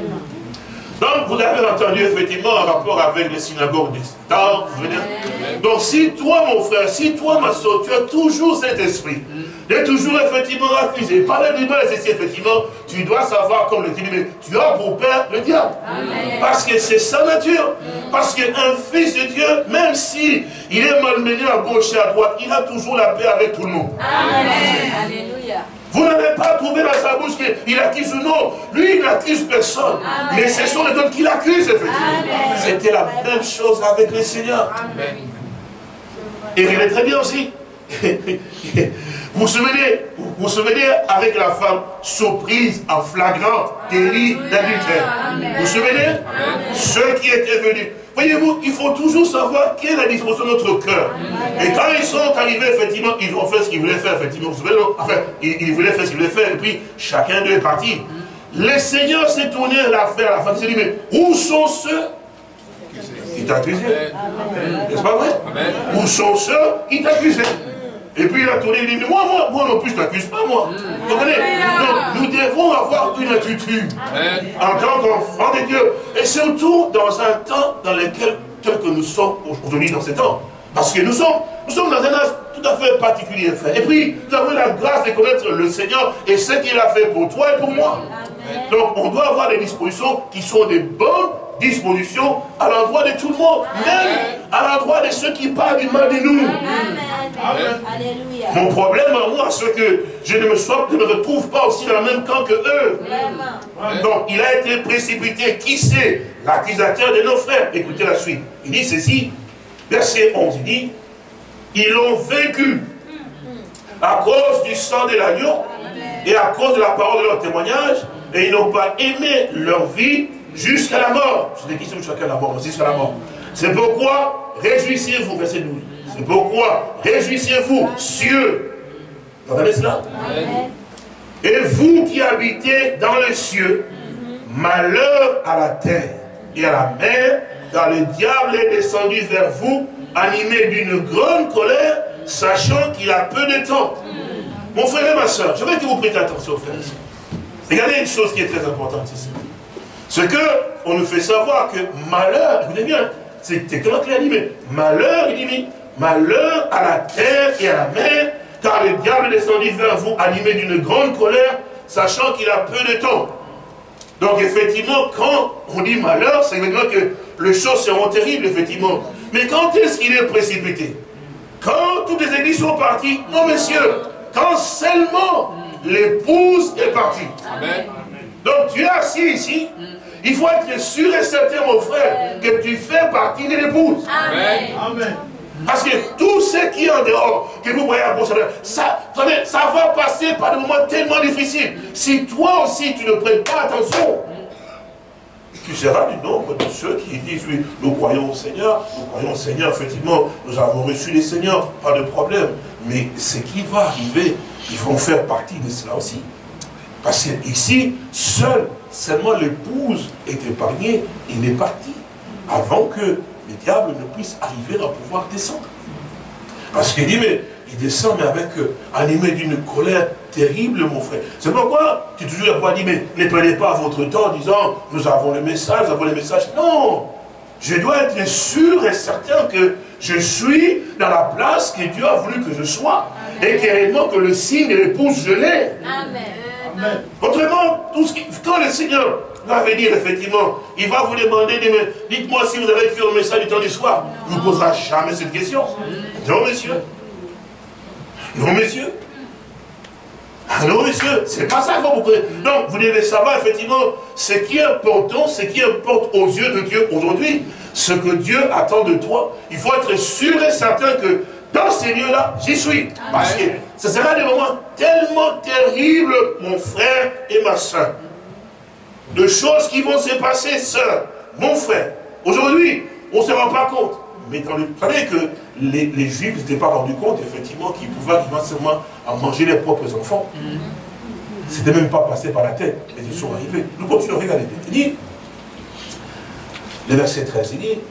Donc, vous avez entendu effectivement en rapport avec les synagogues des temps. Donc, si toi, mon frère, si toi, ma soeur, tu as toujours cet esprit, de toujours effectivement accusé, parler du mal, c'est effectivement, tu dois savoir, comme le dit, mais tu as pour père le diable. Amen. Parce que c'est sa nature. Parce qu'un fils de Dieu, même si il est malmené à gauche et à droite, il a toujours la paix avec tout le monde. Amen. Alléluia. Vous n'avez pas trouvé dans sa bouche qu'il accuse ou non. Lui, il n'accuse personne. Amen. Mais ce sont les autres qui l'accusent, effectivement. C'était la même chose avec le Seigneur. Amen. Et il est très bien aussi. Vous vous souvenez avec la femme surprise en flagrant délit d'adultère. Vous vous souvenez? Ceux qui étaient venus. Voyez-vous, il faut toujours savoir quelle est la disposition de notre cœur. Et quand ils sont arrivés, effectivement, ils ont fait ce qu'ils voulaient faire, effectivement. Vous savez, enfin, ils voulaient faire ce qu'ils voulaient faire, et puis chacun d'eux est parti. Le Seigneur s'est tourné vers la femme, il s'est dit, mais où sont ceux qui t'accusaient? N'est-ce pas vrai? Où sont ceux qui t'accusaient? Et puis il a tourné, il dit, mais moi non plus, je ne t'accuse pas, moi. Vous comprenez? Donc, nous devons avoir une attitude en tant qu'enfants de Dieu. Et surtout dans un temps dans lequel, tel que nous sommes aujourd'hui dans ce temps. Parce que nous sommes dans un âge tout à fait particulier, frère. Et puis, nous avons la grâce de connaître le Seigneur et ce qu'il a fait pour toi et pour moi. Donc, on doit avoir des dispositions qui sont des bonnes disposition à l'endroit de tout le monde, même à l'endroit de ceux qui parlent du mal de nous. Amen. Alléluia. Mon problème à moi, c'est que je ne me retrouve pas aussi dans le même camp que eux. Donc, il a été précipité. Qui c'est? L'accusateur de nos frères. Écoutez la suite. Il dit ceci, verset 11, il dit, ils l'ont vaincu à cause du sang de l'agneau et à cause de la parole de leur témoignage, et ils n'ont pas aimé leur vie jusqu'à la mort. Je dis qui c'est chacun la mort, mais jusqu'à la mort. C'est pourquoi réjouissez-vous, verset 12. C'est pourquoi réjouissez-vous, cieux. Vous entendez cela? Amen. Et vous qui habitez dans les cieux, malheur à la terre et à la mer, car le diable est descendu vers vous, animé d'une grande colère, sachant qu'il a peu de temps. Mon frère et ma soeur, je veux que vous prêtez attention, frère. Regardez une chose qui est très importante ici. C'est qu'on nous fait savoir que malheur, écoutez bien, c'est tellement clair, il dit, mais malheur, il dit, malheur à la terre et à la mer, car le diable est descendu vers vous, animé d'une grande colère, sachant qu'il a peu de temps. Donc effectivement, quand on dit malheur, c'est évidemment que les choses seront terribles, effectivement. Mais quand est-ce qu'il est précipité? Quand toutes les églises sont parties? Non, messieurs, quand seulement l'épouse est partie. Amen. Donc tu es assis ici, il faut être sûr et certain, mon frère, que tu fais partie de l'épouse. Amen. Amen. Parce que tout ce qui est en dehors, que vous voyez à gauche, ça va passer par des moments tellement difficiles. Si toi aussi tu ne prêtes pas attention, tu seras du nombre de ceux qui disent, oui, nous croyons au Seigneur, effectivement, nous avons reçu les Seigneurs, pas de problème. Mais ce qui va arriver, ils vont faire partie de cela aussi. Parce qu'ici, seulement l'épouse est épargnée, il est parti, avant que le diable ne puisse arriver à pouvoir descendre. Parce qu'il dit, mais il descend, mais avec animé d'une colère terrible, mon frère. C'est pourquoi tu toujours à dire, mais ne prenez pas votre temps en disant, nous avons le message, nous avons le message. Non, je dois être sûr et certain que je suis dans la place que Dieu a voulu que je sois. Amen. Et réellement que le signe de l'épouse, je l'ai. Amen. Autrement, quand le Seigneur va venir, effectivement, il va vous demander, dites-moi si vous avez écrit un message du temps du soir. Il ne vous posera jamais cette question. Non, monsieur. Non, monsieur. Non, monsieur, c'est pas ça qu'il faut vous poser. Donc, vous devez savoir, effectivement, ce qui est important, ce qui importe aux yeux de Dieu aujourd'hui, ce que Dieu attend de toi. Il faut être sûr et certain que dans ces lieux-là, j'y suis. Parce que ce sera des moments tellement terribles, mon frère et ma soeur. De choses qui vont se passer, sœur, mon frère. Aujourd'hui, on ne se rend pas compte. Mais vous savez que les Juifs ne s'étaient pas rendus compte, effectivement, qu'ils pouvaient arriver seulement à manger leurs propres enfants. C'était même pas passé par la tête, mais ils sont arrivés. Nous continuons à regarder. Il dit, le verset 13, il dit,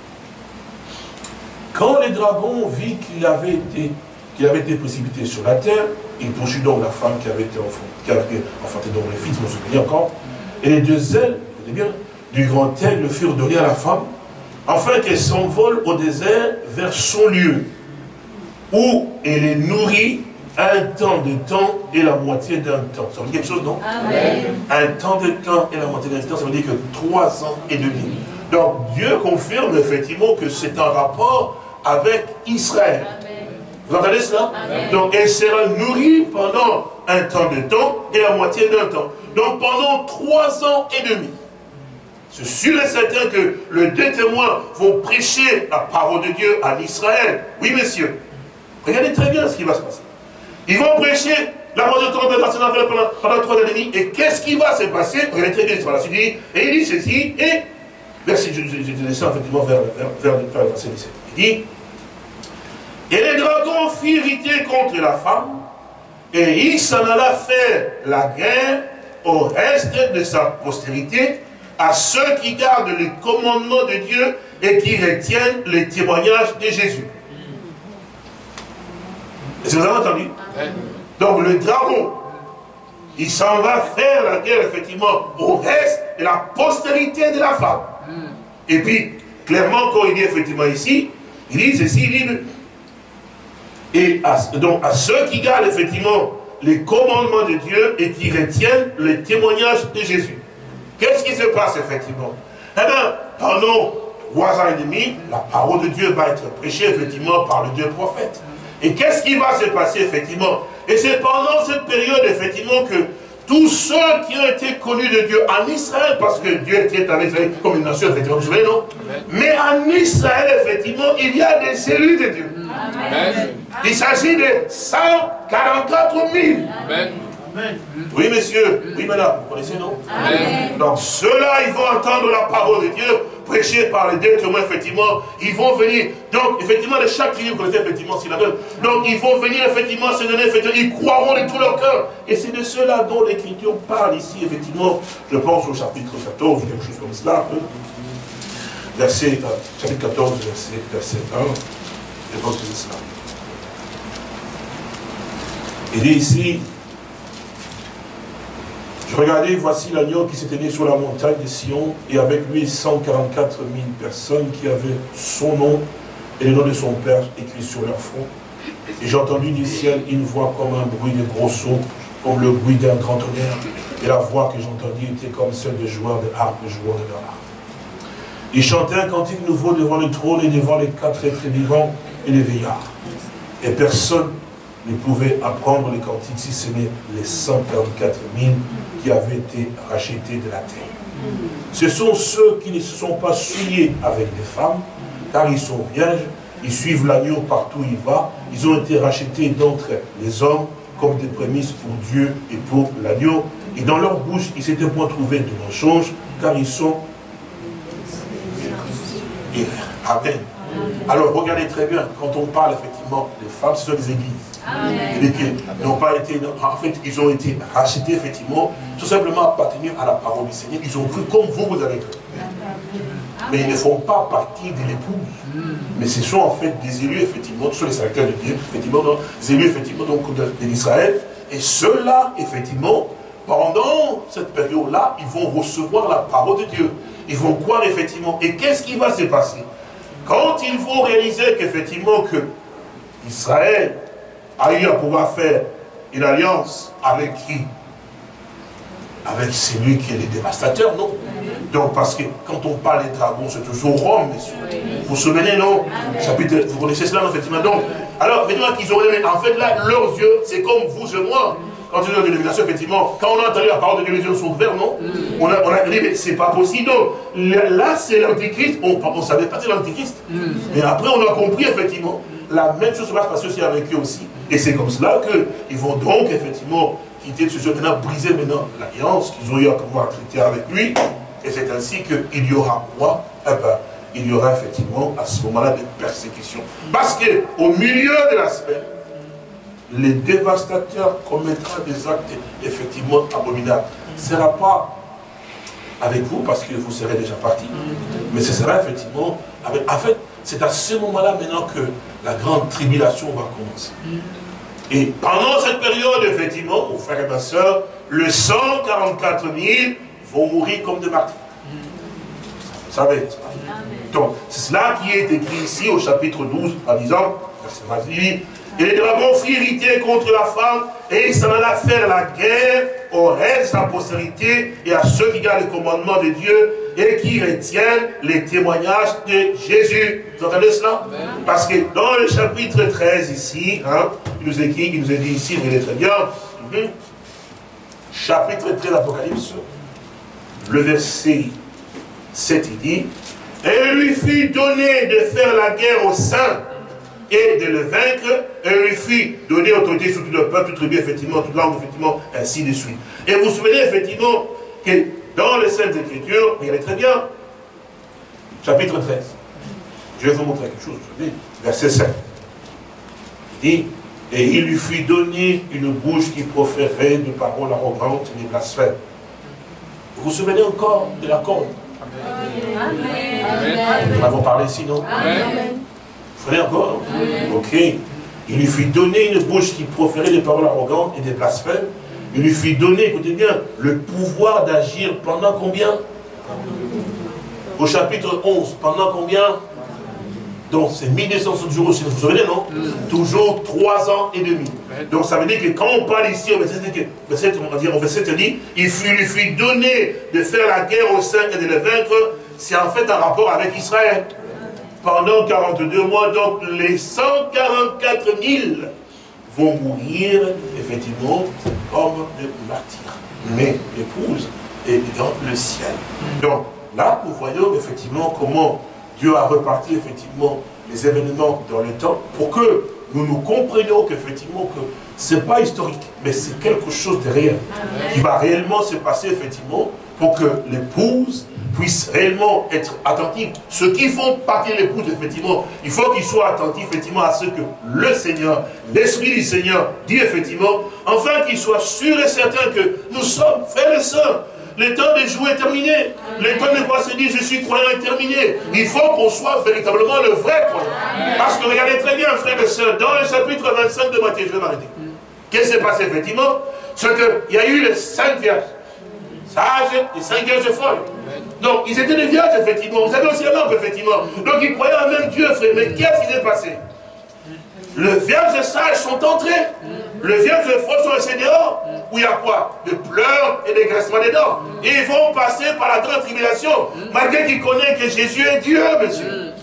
quand le dragon vit qu'il avait été précipité sur la terre, il poursuit donc la femme qui avait été enfantée donc le fils, je me souviens encore, et les deux ailes, écoutez bien, du grand aigle furent données à la femme, afin qu'elle s'envole au désert vers son lieu, où elle est nourrie un temps de temps et la moitié d'un temps. Ça veut dire quelque chose, non? Amen. Un temps de temps et la moitié d'un temps, ça veut dire que 3 ans et demi. Donc Dieu confirme effectivement que c'est un rapport avec Israël. Amen. Vous entendez cela? Amen. Donc elle sera nourrie pendant un temps de temps et la moitié d'un temps. Donc pendant 3 ans et demi. C'est sûr et certain que les 2 témoins vont prêcher la parole de Dieu en Israël. Oui, messieurs. Regardez très bien ce qui va se passer. Ils vont prêcher la parole de Dieu pendant 3 ans et demi. Et qu'est-ce qui va se passer? Regardez très bien ce qui va se passer. Et il dit ceci, et verset, je descends effectivement vers le verset 17. Il dit, et les dragons firent irriter contre la femme, et il s'en alla faire la guerre au reste de sa postérité, à ceux qui gardent les commandements de Dieu et qui retiennent les témoignages de Jésus. Est-ce que vous avez entendu? Donc le dragon, il s'en va faire la guerre, effectivement, au reste de la postérité de la femme. Et puis, clairement, quand il dit effectivement ici, il dit ceci, il dit, et donc à ceux qui gardent effectivement les commandements de Dieu et qui retiennent les témoignages de Jésus. Qu'est-ce qui se passe effectivement? Eh bien, pendant 3 ans et demi, la parole de Dieu va être prêchée effectivement par les 2 prophètes. Et qu'est-ce qui va se passer effectivement? Et c'est pendant cette période effectivement que tous ceux qui ont été connus de Dieu en Israël, parce que Dieu était avec Israël comme une nation, effectivement, vous savez, non? Amen. Mais en Israël, effectivement, il y a des élus de Dieu. Amen. Il s'agit de 144 000. Amen. Oui, monsieur. Oui, madame. Vous connaissez, non? Amen. Donc, ceux-là, ils vont entendre la parole de Dieu, prêchée par les 2 témoins, effectivement. Ils vont venir. Donc, effectivement, de chaque tribu, vous connaissez, effectivement, s'il la donne. Donc, ils vont venir, effectivement, se donner, effectivement, ils croiront de tout leur cœur. Et c'est de ceux-là dont l'Écriture parle ici, effectivement. Je pense au chapitre 14, ou quelque chose comme cela. Chapitre 14, verset 1. Je pense que c'est cela. Il dit ici, je regardais, voici l'agneau qui s'était né sur la montagne de Sion, et avec lui 144 000 personnes qui avaient son nom et le nom de son père écrit sur leur front. Et j'ai entendu du ciel une voix comme un bruit de gros sauts, comme le bruit d'un grand tonnerre. Et la voix que j'entendis était comme celle de joueurs de harpe, de joueurs de leur harpe. Ils chantaient un cantique nouveau devant le trône et devant les 4 êtres vivants et les veillards. Et personne ne pouvait apprendre les cantiques si ce n'est les 144 000 qui avaient été rachetés de la terre. Ce sont ceux qui ne se sont pas souillés avec des femmes, car ils sont vierges, ils suivent l'agneau partout où il va, ils ont été rachetés d'entre les hommes comme des prémices pour Dieu et pour l'agneau, et dans leur bouche, ils s'étaient point trouvés de mensonge, car ils sont... Amen. Alors, regardez très bien, quand on parle effectivement des femmes, ce sont les églises. Ils n'ont pas été, en fait, ils ont été rachetés, effectivement, tout simplement appartenir à la parole du Seigneur. Ils ont cru comme vous avez cru. Mais ils ne font pas partie de l'épouse. Mais ce sont en fait des élus, effectivement, ce sont les serviteurs de Dieu, effectivement, des élus, effectivement, donc d'Israël. Et ceux-là, effectivement, pendant cette période-là, ils vont recevoir la parole de Dieu. Ils vont croire, effectivement. Et qu'est-ce qui va se passer? Quand ils vont réaliser qu'effectivement que Israël a eu à pouvoir faire une alliance avec qui? Avec celui qui est le dévastateur, non? Donc, parce que quand on parle des dragons, c'est toujours Rome, messieurs. Vous vous souvenez, non? Chapitre, vous connaissez cela, non, effectivement. Donc, alors, effectivement, qu'ils ont aimé, en fait, là, leurs yeux, c'est comme vous et moi. Quand ils ont une dénomination, effectivement, quand on a entendu la parole de Dieu, les yeux sont ouverts, non? On a dit, mais c'est pas possible. Donc, là, c'est l'Antichrist. On savait pas que c'est l'Antichrist. Mais après, on a compris, effectivement, la même chose va se passer aussi avec eux aussi. Et c'est comme cela qu'ils vont donc, effectivement, quitter ce jeu, maintenant, briser maintenant l'alliance qu'ils ont eu à pouvoir traiter avec lui. Et c'est ainsi qu'il y aura quoi? Eh ben, il y aura effectivement à ce moment-là des persécutions. Parce qu'au milieu de la semaine, les dévastateurs commettront des actes effectivement abominables. Ce ne sera pas avec vous parce que vous serez déjà partis, mais ce sera effectivement avec... En fait, c'est à ce moment-là maintenant que la grande tribulation va commencer. Et pendant cette période, effectivement, mon frère et ma soeur, les 144 000 vont mourir comme des martyrs. Vous savez, donc, c'est cela qui est écrit ici au chapitre 12, en disant, et les dragons furent irrités contre la femme, et il s'en alla faire la guerre au reste de sa postérité et à ceux qui gardent les commandements de Dieu et qui retiennent les témoignages de Jésus. Vous entendez cela? Amen. Parce que dans le chapitre 13 ici, hein, il nous est dit ici, regardez très bien, chapitre 13 d'Apocalypse, le verset 7, il dit, et lui fut donné de faire la guerre aux saints et de le vaincre, et lui fut donné autorité sur tout le peuple, toute tribu, effectivement, toute langue, effectivement, ainsi de suite. Et vous vous souvenez, effectivement, que dans les Saintes Écritures, regardez très bien, chapitre 13, je vais vous montrer quelque chose aujourd'hui, verset 7. Il dit, et il lui fut donné une bouche qui proférait de paroles arrogantes et des blasphèmes. Vous vous souvenez encore de la corne? Amen. Nous avons parlé ici, non? Amen. Vous savez encore? Amen. Ok. Il lui fut donné une bouche qui proférait des paroles arrogantes et des blasphèmes. Il lui fut donné, écoutez bien, le pouvoir d'agir pendant combien? Au chapitre 11, pendant combien? Donc c'est 1260 jours aussi, vous vous souvenez, non? Toujours 3 ans et demi. Donc ça veut dire que quand on parle ici, au verset, on dit, il lui fut donné de faire la guerre aux saints et de les vaincre. c'est en fait un rapport avec Israël. Pendant 42 mois, donc les 144 000 vont mourir, effectivement, comme des martyrs. Mais l'épouse est dans le ciel. Donc là, nous voyons effectivement comment Dieu a reparti effectivement les événements dans le temps pour que nous comprenions qu'effectivement que ce n'est pas historique, mais c'est quelque chose de réel qui va réellement se passer effectivement pour que l'épouse puisse réellement être attentive. Ceux qui font partie de l'épouse, effectivement, il faut qu'ils soient attentifs effectivement à ce que le Seigneur, l'Esprit du Seigneur dit effectivement, afin qu'ils soient sûrs et certains que nous sommes frères et sœurs. Le temps de jouer est terminé. Le temps de quoi se dire je suis croyant est terminé. Il faut qu'on soit véritablement le vrai croyant. Parce que regardez très bien, frères et sœurs, dans le chapitre 25 de Matthieu, je vais m'arrêter. Qu'est-ce qui s'est passé effectivement? C'est qu'il y a eu les 5 vierges sages et 5 vierges folles. Donc ils étaient des vierges effectivement. Vous avez aussi la lampe effectivement. Donc ils croyaient en même Dieu, frère. Mais qu'est-ce qui s'est passé? Les vierges sages sont entrés. Les vierges folles sont restés dehors. Où il y a quoi? Des pleurs et des graissements des dents. Et ils vont passer par la grande tribulation. Malgré qu'ils connaissent que Jésus est Dieu, monsieur.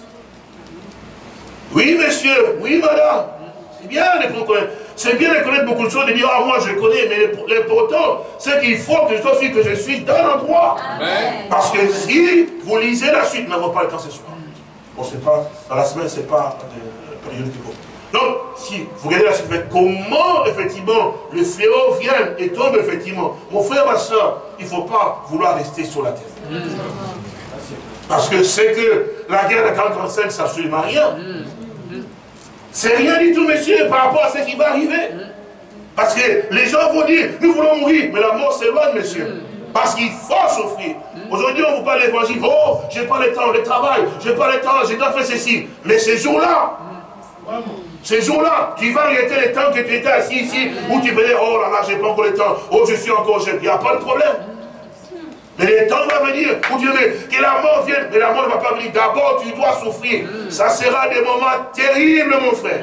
Oui, monsieur. Oui, madame. C'est bien de connaître. C'est bien de connaître beaucoup de choses, de dire, ah, moi je connais, mais l'important, c'est qu'il faut que je sois celui que je suis dans l'endroit. Parce que si vous lisez la suite, nous n'avons pas le temps ce soir. Bon, c'est pas, dans la semaine, c'est pas la période qu'il faut. Donc, si vous regardez la suite, comment, effectivement, le fléau vient et tombe, effectivement. Mon frère, ma soeur, il ne faut pas vouloir rester sur la terre. Parce que c'est que la guerre de 45, ça ne absolument rien. C'est rien du tout, monsieur, par rapport à ce qui va arriver. Parce que les gens vont dire, nous voulons mourir, mais la mort s'éloigne, monsieur. Parce qu'il faut souffrir. Aujourd'hui, on vous parle de l'évangile. Oh, j'ai pas le temps, le travail, j'ai pas le temps, j'ai pas fait ceci. Mais ces jours-là, tu vas arrêter le temps que tu étais assis ici, où tu venais, oh là là, j'ai pas encore le temps, oh, je suis encore jeune. Il n'y a pas de problème. Mais le temps va venir où Dieu dit que la mort vienne, mais la mort ne va pas venir. D'abord, tu dois souffrir. Ça sera des moments terribles, mon frère.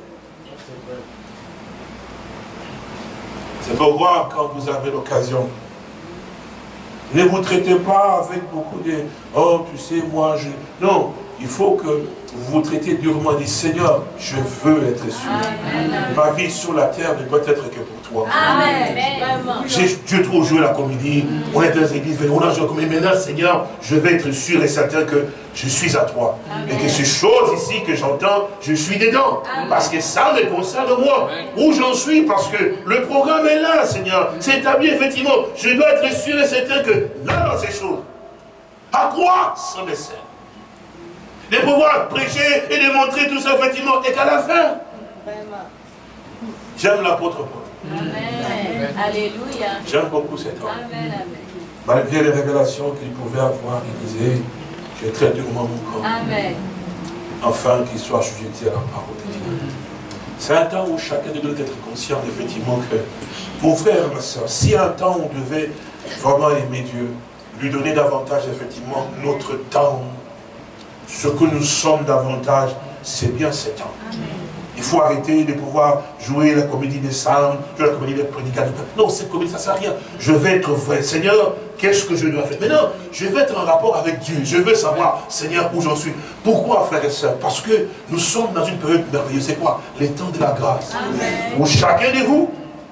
C'est pourquoi, quand vous avez l'occasion, ne vous traitez pas avec beaucoup de « Oh, tu sais, moi, je... » Non, il faut que vous vous traitez durement. Dites « Seigneur, je veux être sûr. Ma vie sur la terre ne doit être que pour toi. » Dieu trouve jouer la comédie. On est dans les églises, on a joué la comédie. Maintenant, Seigneur, je vais être sûr et certain que je suis à toi. Et que ces choses ici que j'entends, je suis dedans. Parce que ça me concerne moi. Où j'en suis, parce que le programme est là, Seigneur. C'est établi, effectivement. Je dois être sûr et certain que là, dans ces choses, à quoi ça me sert? De pouvoir prêcher et de montrer tout ça, effectivement, et qu'à la fin, j'aime l'apôtre Paul. Amen. Alléluia. J'aime beaucoup cet homme. Amen. Malgré les révélations qu'il pouvait avoir, il disait, je traite durement mon corps. Amen. Afin qu'il soit assujetti à la parole de Dieu. C'est un temps où chacun de nous doit être conscient, effectivement, que, mon frère, ma soeur, si un temps on devait vraiment aimer Dieu, lui donner davantage, effectivement, notre temps, ce que nous sommes davantage, c'est bien ce temps. Il faut arrêter de pouvoir jouer la comédie des psalmes, jouer la comédie des prédicateurs. Non, cette comédie, ça ne sert à rien. Je vais être vrai. Seigneur, qu'est-ce que je dois faire? Maintenant, je vais être en rapport avec Dieu. Je veux savoir, Seigneur, où j'en suis. Pourquoi, frères et sœurs? Parce que nous sommes dans une période merveilleuse. C'est quoi? Les temps de la grâce. Amen. Où chacun de vous,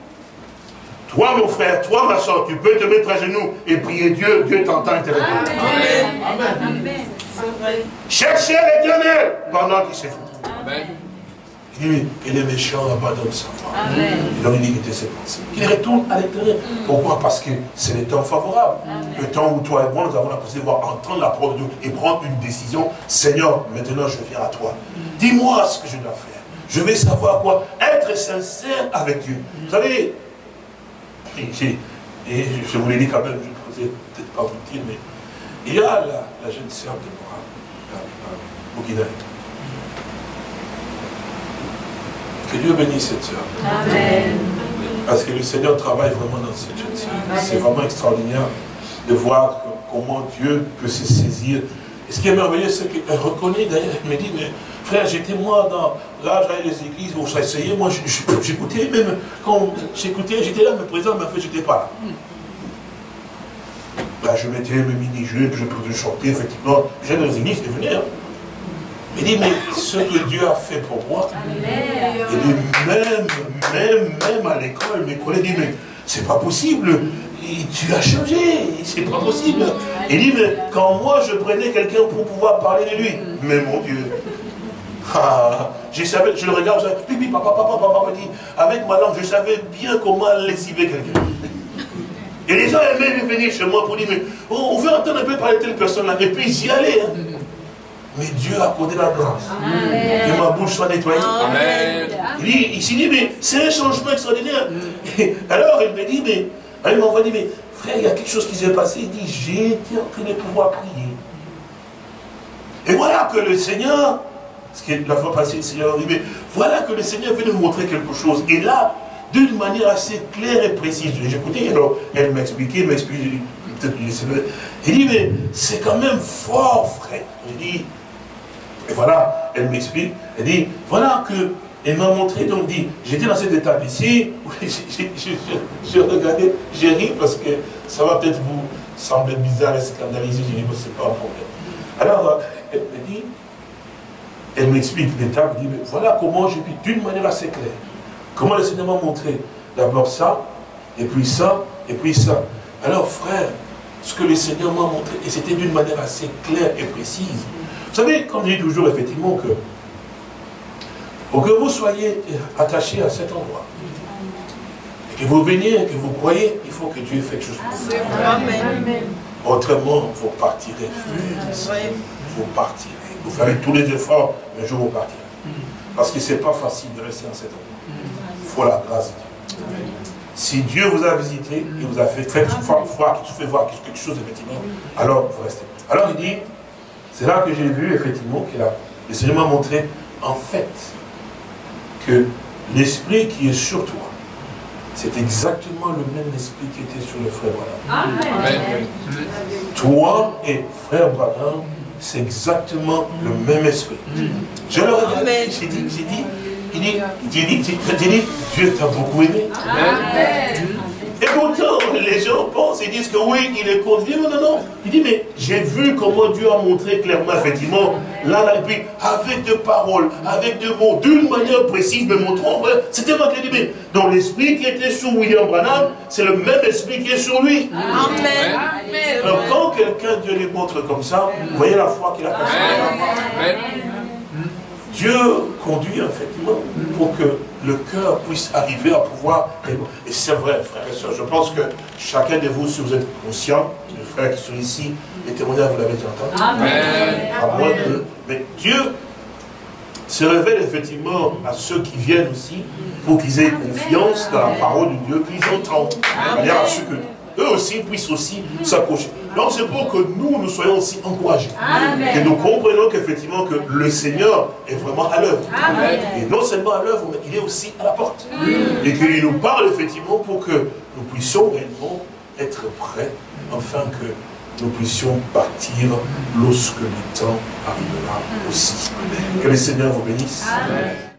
toi, mon frère, toi, ma soeur, tu peux te mettre à genoux et prier Dieu. Dieu t'entend intérieurement. Amen. Amen. Amen. Cherchez l'Éternel pendant qu'il se fout. Amen. Il dit, que les méchants abandonnent sa foi. Leur iniquité ses pensées. Qu'il retourne à l'Éternel. Pourquoi? Parce que c'est le temps favorable. Le temps où toi et moi, nous avons la possibilité de entendre la parole de Dieu et prendre une décision. Seigneur, maintenant je viens à toi. Dis-moi ce que je dois faire. Je vais savoir quoi? Être sincère avec Dieu. Vous savez, et je vous l'ai dit quand même, je ne posais peut-être pas vous le dire, mais il y a la jeune sœur de moi, Bouguinaï. Que Dieu bénisse cette sœur. Amen. Parce que le Seigneur travaille vraiment dans cette jeune sœur. C'est vraiment extraordinaire de voir comment Dieu peut se saisir. Et ce qui est merveilleux, c'est qu'elle reconnaît d'ailleurs, elle me dit, mais frère, j'étais moi dans là, j'allais les églises où ça essayait, moi j'écoutais, même quand j'écoutais, j'étais là, mais présent, mais en fait, j'étais pas là. Là, je mettais mes mini-jupes, je pouvais chanter, effectivement. J'ai dans les églises, je venais. Il dit, mais ce que Dieu a fait pour moi, il dit, même à l'école, mes collègues disent, mais c'est pas possible, tu as changé, c'est pas possible. Il dit, mais quand moi je prenais quelqu'un pour pouvoir parler de lui, mais mon Dieu, je le regarde, je dis, pipi, papa, dit, avec ma langue, je savais bien comment lessiver quelqu'un. Et les gens aimaient venir chez moi pour dire, mais on veut entendre un peu parler de telle personne-là, et puis j'y allais. Hein. Mais Dieu a accordé la grâce. Que ma bouche soit nettoyée. Amen. Il s'est dit, mais c'est un changement extraordinaire. Alors il me dit, mais, il m'a envoyé, mais frère, il y a quelque chose qui s'est passé. Il dit, j'ai été en train de pouvoir prier. Et voilà que le Seigneur, ce qui est la fois passée, le Seigneur dit, mais voilà que le Seigneur vient nous montrer quelque chose. Et là, d'une manière assez claire et précise. J'ai écouté, alors elle m'a expliqué, peut-être il dit, mais c'est quand même fort, frère. J'ai dit, et voilà, elle m'explique, elle dit, voilà que, elle m'a montré, donc dit, j'étais dans cet état ici, je regardais, j'ai ri parce que ça va peut-être vous sembler bizarre et scandalisé, j'ai dit, mais c'est pas un problème. Alors, elle me dit, elle m'explique l'étape, elle dit, mais voilà comment j'ai pu, d'une manière assez claire, comment le Seigneur m'a montré, d'abord ça, et puis ça, et puis ça. Alors, frère, ce que le Seigneur m'a montré, et c'était d'une manière assez claire et précise. Vous savez, comme je dis toujours, effectivement, que pour que vous soyez attachés à cet endroit, et que vous veniez, et que vous croyez, il faut que Dieu ait fait quelque chose pour vous. Amen. Autrement, vous partirez. Vous partirez. Vous ferez tous les efforts, mais un jour vous partirez. Parce que ce n'est pas facile de rester dans cet endroit. Il faut la grâce de Dieu. Si Dieu vous a visité, il vous a fait voir quelque chose, effectivement, alors vous restez. Alors il dit, c'est là que j'ai vu, effectivement, que le Seigneur m'a montré, en fait, que l'esprit qui est sur toi, c'est exactement le même esprit qui était sur le frère Branham. Amen. Toi et frère Branham, c'est exactement le même esprit. Je le regarde, j'ai dit, Dieu t'a beaucoup aimé. Amen. Et pourtant, les gens pensent et disent que oui, il est contre. Il dit non. Il dit, mais j'ai vu comment Dieu a montré clairement, effectivement, là, et puis, avec des paroles, avec des mots, d'une manière précise, me montrant, c'était moi qui l'ai dit, mais dans l'esprit qui était sur William Branham, c'est le même esprit qui est sur lui. Amen. Alors, quand quelqu'un, Dieu lui montre comme ça, vous voyez la foi qu'il a cassée. Amen. Dieu conduit effectivement pour que le cœur puisse arriver à pouvoir. Et c'est vrai, frères et sœurs, je pense que chacun de vous, si vous êtes conscient, les frères qui sont ici, les témoignages, vous l'avez déjà entendu. Amen. À moins que. Mais Dieu se révèle effectivement à ceux qui viennent aussi pour qu'ils aient confiance dans la parole de Dieu, qu'ils entendent. De manière à ce que eux aussi puissent aussi s'approcher. Donc c'est pour que nous soyons aussi encouragés. Amen. Et nous comprenons qu'effectivement que le Seigneur est vraiment à l'œuvre. Et non seulement à l'œuvre, mais il est aussi à la porte. Et qu'il nous parle effectivement pour que nous puissions réellement être prêts, afin que nous puissions partir lorsque le temps arrivera aussi. Que le Seigneur vous bénisse. Amen.